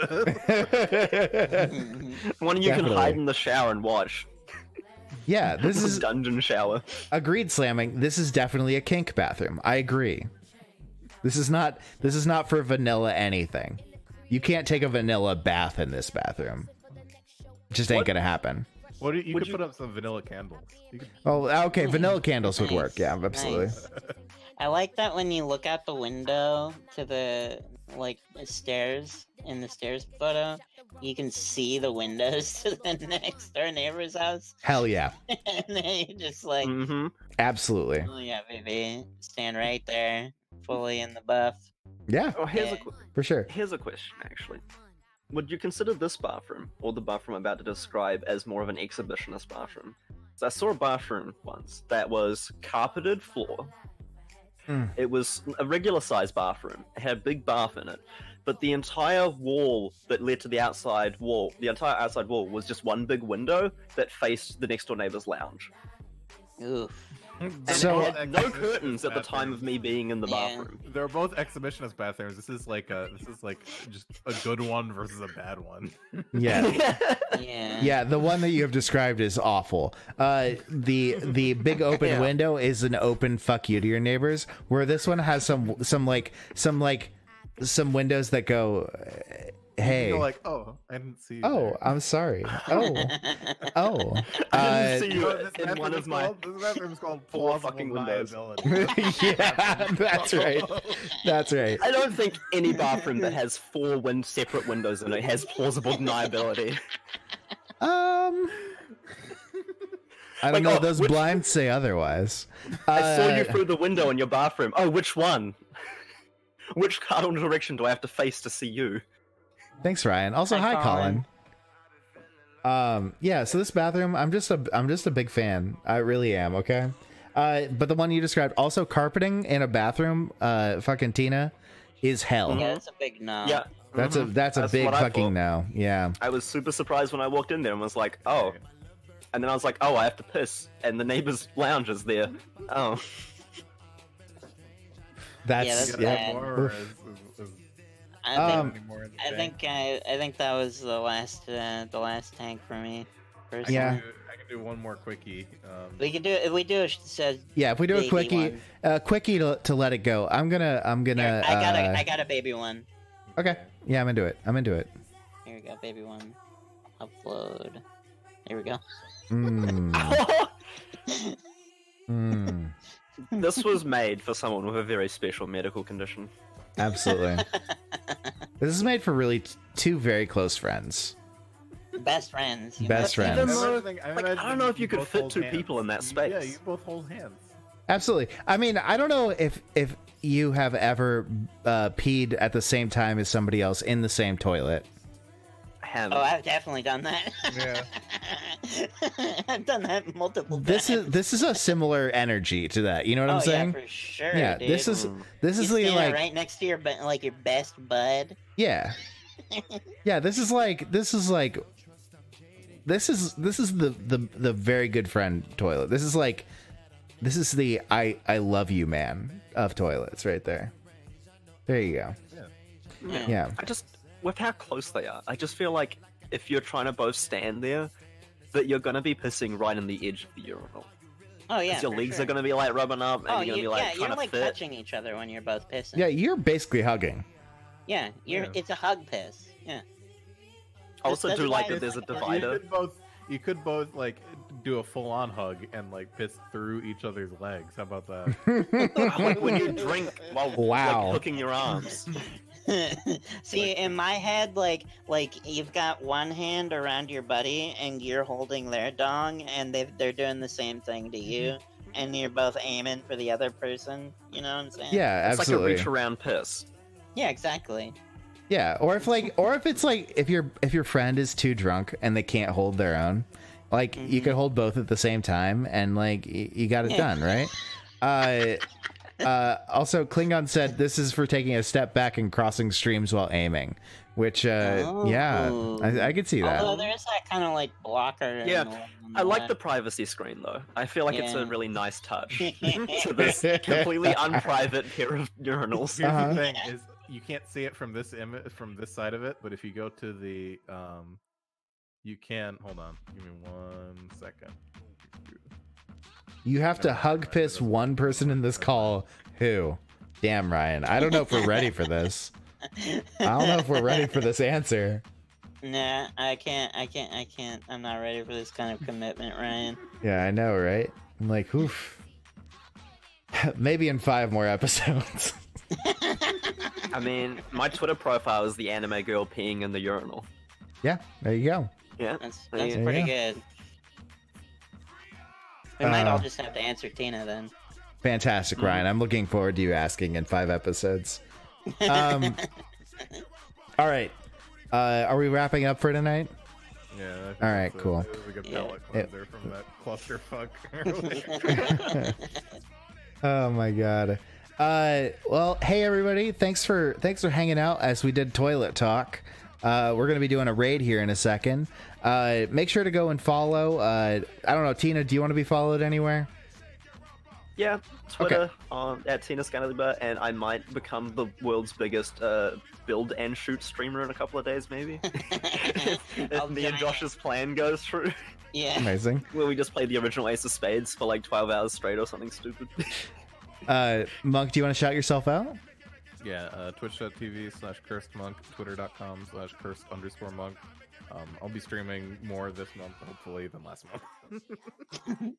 this. One you can Definitely. hide in the shower and watch. Yeah, this This is dungeon shower. agreed. Slamming. This is definitely a kink bathroom. I agree. This is not. This is not for vanilla anything. You can't take a vanilla bath in this bathroom. It just ain't What? gonna happen. What do you, you Would could you- put up some vanilla candles. You could, Oh, okay. Vanilla candles would work. Nice, Yeah, absolutely. nice. I like that when you look out the window to the like stairs in the stairs photo, you can see the windows to the next door neighbor's house, Hell yeah, and then you just like, Mm-hmm. absolutely. oh yeah, baby, stand right there, fully in the buff. Yeah, Oh, here's Yeah. a qu- for sure. here's a question actually. Would you consider this bathroom or the bathroom I'm about to describe as more of an exhibitionist bathroom? So I saw a bathroom once that was carpeted floor. Mm. It was a regular sized bathroom. It had a big bath in it, but the entire wall that led to the outside wall, the entire outside wall was just one big window that faced the next door neighbor's lounge. Oof. And So- it had no curtains at the time of me being in the Yeah. bathroom. they're both exhibitionist bathrooms. This is like a this is like just a good one versus a bad one. Yeah. Yeah. Yeah, the one that you have described is awful. Uh, the the big open Yeah. window is an open fuck you to your neighbors, where this one has some some like some like some windows that go, uh, hey, You're like, oh, I didn't see you. oh, there." I'm sorry, oh, oh, I uh, didn't see You you know, this in bathroom one is of my. called, this bathroom's called four plausible fucking windows. viability. yeah, that's right, that's right. I don't think any bathroom that has four win- separate windows in it has plausible deniability. Um, I don't Like, know. oh, Those which- blinds say otherwise. I saw you Uh, through the window in your bathroom. Oh, which one? Which cardinal direction do I have to face to see you? Thanks, Ryan. Also, hi, Hi, Colin. Um, yeah. So this bathroom, I'm just a, I'm just a big fan. I really am. Okay. Uh, but the one you described, also carpeting in a bathroom, uh, fucking Tina, is hell. Yeah, that's a big no. Yeah. That's a mhm. that's a That's big what I fucking thought. no. Yeah. I was super surprised when I walked in there and was like, oh, and then I was like, oh, I have to piss, and the neighbor's lounge is there. Oh, That's Yeah, that's Is yeah. that bad. more, or is, is, is I Um, think any more in the I tank? think I, I think that was the last uh, the last tank for me. I can Personally. Yeah. do- I can do one more quickie. Um, We could do if we do a sh- said Yeah, if we do a baby quickie, one. uh, quickie to, to let it go. I'm gonna, I'm gonna. Here, I got uh, a I got a baby one. Okay. Yeah, I'm into it. I'm into it. Here we go, baby one. Upload. Here we go. Mm, mm, this was made for someone with a very special medical condition. absolutely. This is made for really t- two very close friends. Best friends. you Best know? friends. Even I'm though, imagining- I'm like, I don't imagining know if you could both fit hold two hands. people in that You- space. Yeah, you both hold hands. Absolutely. I mean, I don't know if if you have ever uh, peed at the same time as somebody else in the same toilet. Ham. Oh, I've definitely done that. Yeah. I've done that multiple This is times. this is a similar energy to that. You know what oh, I'm saying? yeah, for sure. Yeah, dude. this is Mm. this You is the stand like right next to your bu- like your best bud. yeah. Yeah, this is like this is like this is this is the the the very good friend toilet. This is like this is the I I love you man of toilets right there. There you go. Yeah. Yeah. I just, with how close they are, I just feel like if you're trying to both stand there, that you're gonna be pissing right in the edge of the urinal. Oh yeah. Because your for legs sure. are gonna be like rubbing up, and Oh, you're gonna you, be like yeah, trying you're to like fit. touching each other when you're both pissing. Yeah, you're basically hugging. Yeah, you're. Yeah. It's a hug piss. Yeah. I also That's do like why that there's a it's like a- You divider. could both. You could both like do a full-on hug and like piss through each other's legs. How about that? Like when you drink while Wow. like, hooking your arms. See, in my head, like, like you've got one hand around your buddy, and you're holding their dong, and they they're doing the same thing to you, and you're both aiming for the other person. You know what I'm saying? Yeah, It's absolutely. like a reach around piss. Yeah, exactly. Yeah, or if like, or if it's like, if your if your friend is too drunk and they can't hold their own, like you Mhm. could hold both at the same time, and like y- you got it Yeah. done, right? Uh, uh, also, Klingon said this is for taking a step back and crossing streams while aiming, which, uh, yeah, Oh. I, I could see that. Although there is that kind of like blocker. Yeah, in the- in I like the left. privacy screen though. I feel like it's a Yeah. really nice touch to this completely unprivate pair of urinals. Here's Uh-huh. the thing: is you can't see it from this image, from this side of it. But if you go to the, um, you can. Hold on, give me one second. You have to hug piss one person in this call. Who? Damn, Ryan. I don't know if we're ready for this. I don't know if we're ready for this answer. Nah, I can't. I can't. I can't. I'm not ready for this kind of commitment, Ryan. Yeah, I know, right? I'm like, oof. Maybe in five more episodes. I mean, my Twitter profile is the anime girl peeing in the urinal. Yeah, there you go. Yeah. That's There that's you pretty go. good. We might all Uh, just have to answer Tina then. Fantastic, Ryan. I'm looking forward to you asking in five episodes. Um, all right. Uh, are we wrapping up for tonight? Yeah. I think All right, that's a- cool. That was a good Yeah. palate Yeah. cleanser from that clusterfuck earlier. Oh my god. Uh, well, hey everybody, thanks for thanks for hanging out as we did toilet talk. Uh, we're gonna be doing a raid here in a second. Uh, make sure to go and follow. Uh, I don't know, Tina, do you want to be followed anywhere? Yeah, Twitter on at Tina Scanaliba, and I might become the world's biggest uh, build and shoot streamer in a couple of days, maybe. if I'll me and join. Josh's plan goes through, Yeah. Amazing. where we just play the original Ace of Spades for like twelve hours straight or something stupid. Uh, Monk, do you want to shout yourself out? Yeah, uh, twitch.tv slash cursed monk, twitter.com slash cursed underscore monk. Um, I'll be streaming more this month, hopefully, than last month.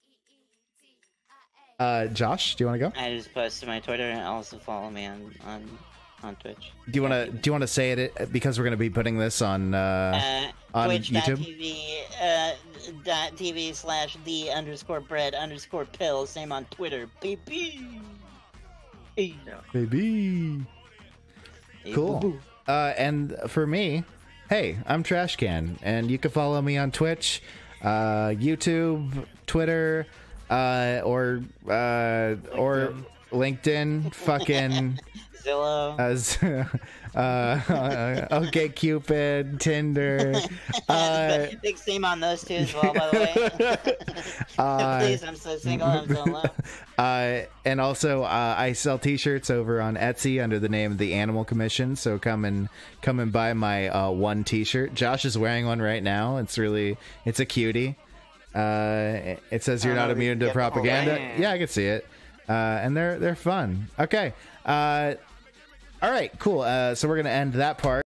Uh, Josh, do you want to go? I just posted my Twitter and also follow me on on, on Twitch. Do you want to do you want to say it because we're going to be putting this on uh, Uh, on Twitch.tv uh, dot TV slash the underscore bread underscore pill. Same on Twitter. Baby. Hey. baby? Cool. Uh, and for me, hey, I'm Trashcan, and you can follow me on Twitch, uh, YouTube, Twitter, uh, or uh, or LinkedIn, fucking Zillow. as uh, okay, Cupid, Tinder. Uh, Big theme on those two as well, by the way. uh, Please, I'm so single. I'm so alone. Uh, and also, uh, I sell T-shirts over on Etsy under the name of the Animal Commission. So come and come and buy my uh, one T-shirt. Josh is wearing one right now. It's really, it's a cutie. Uh, it says you're I not don't know if you immune can to get the whole propaganda. thing. Yeah, I can see it. Uh, and they're they're fun. Okay. Uh, all right. Cool. Uh, so we're gonna end that part.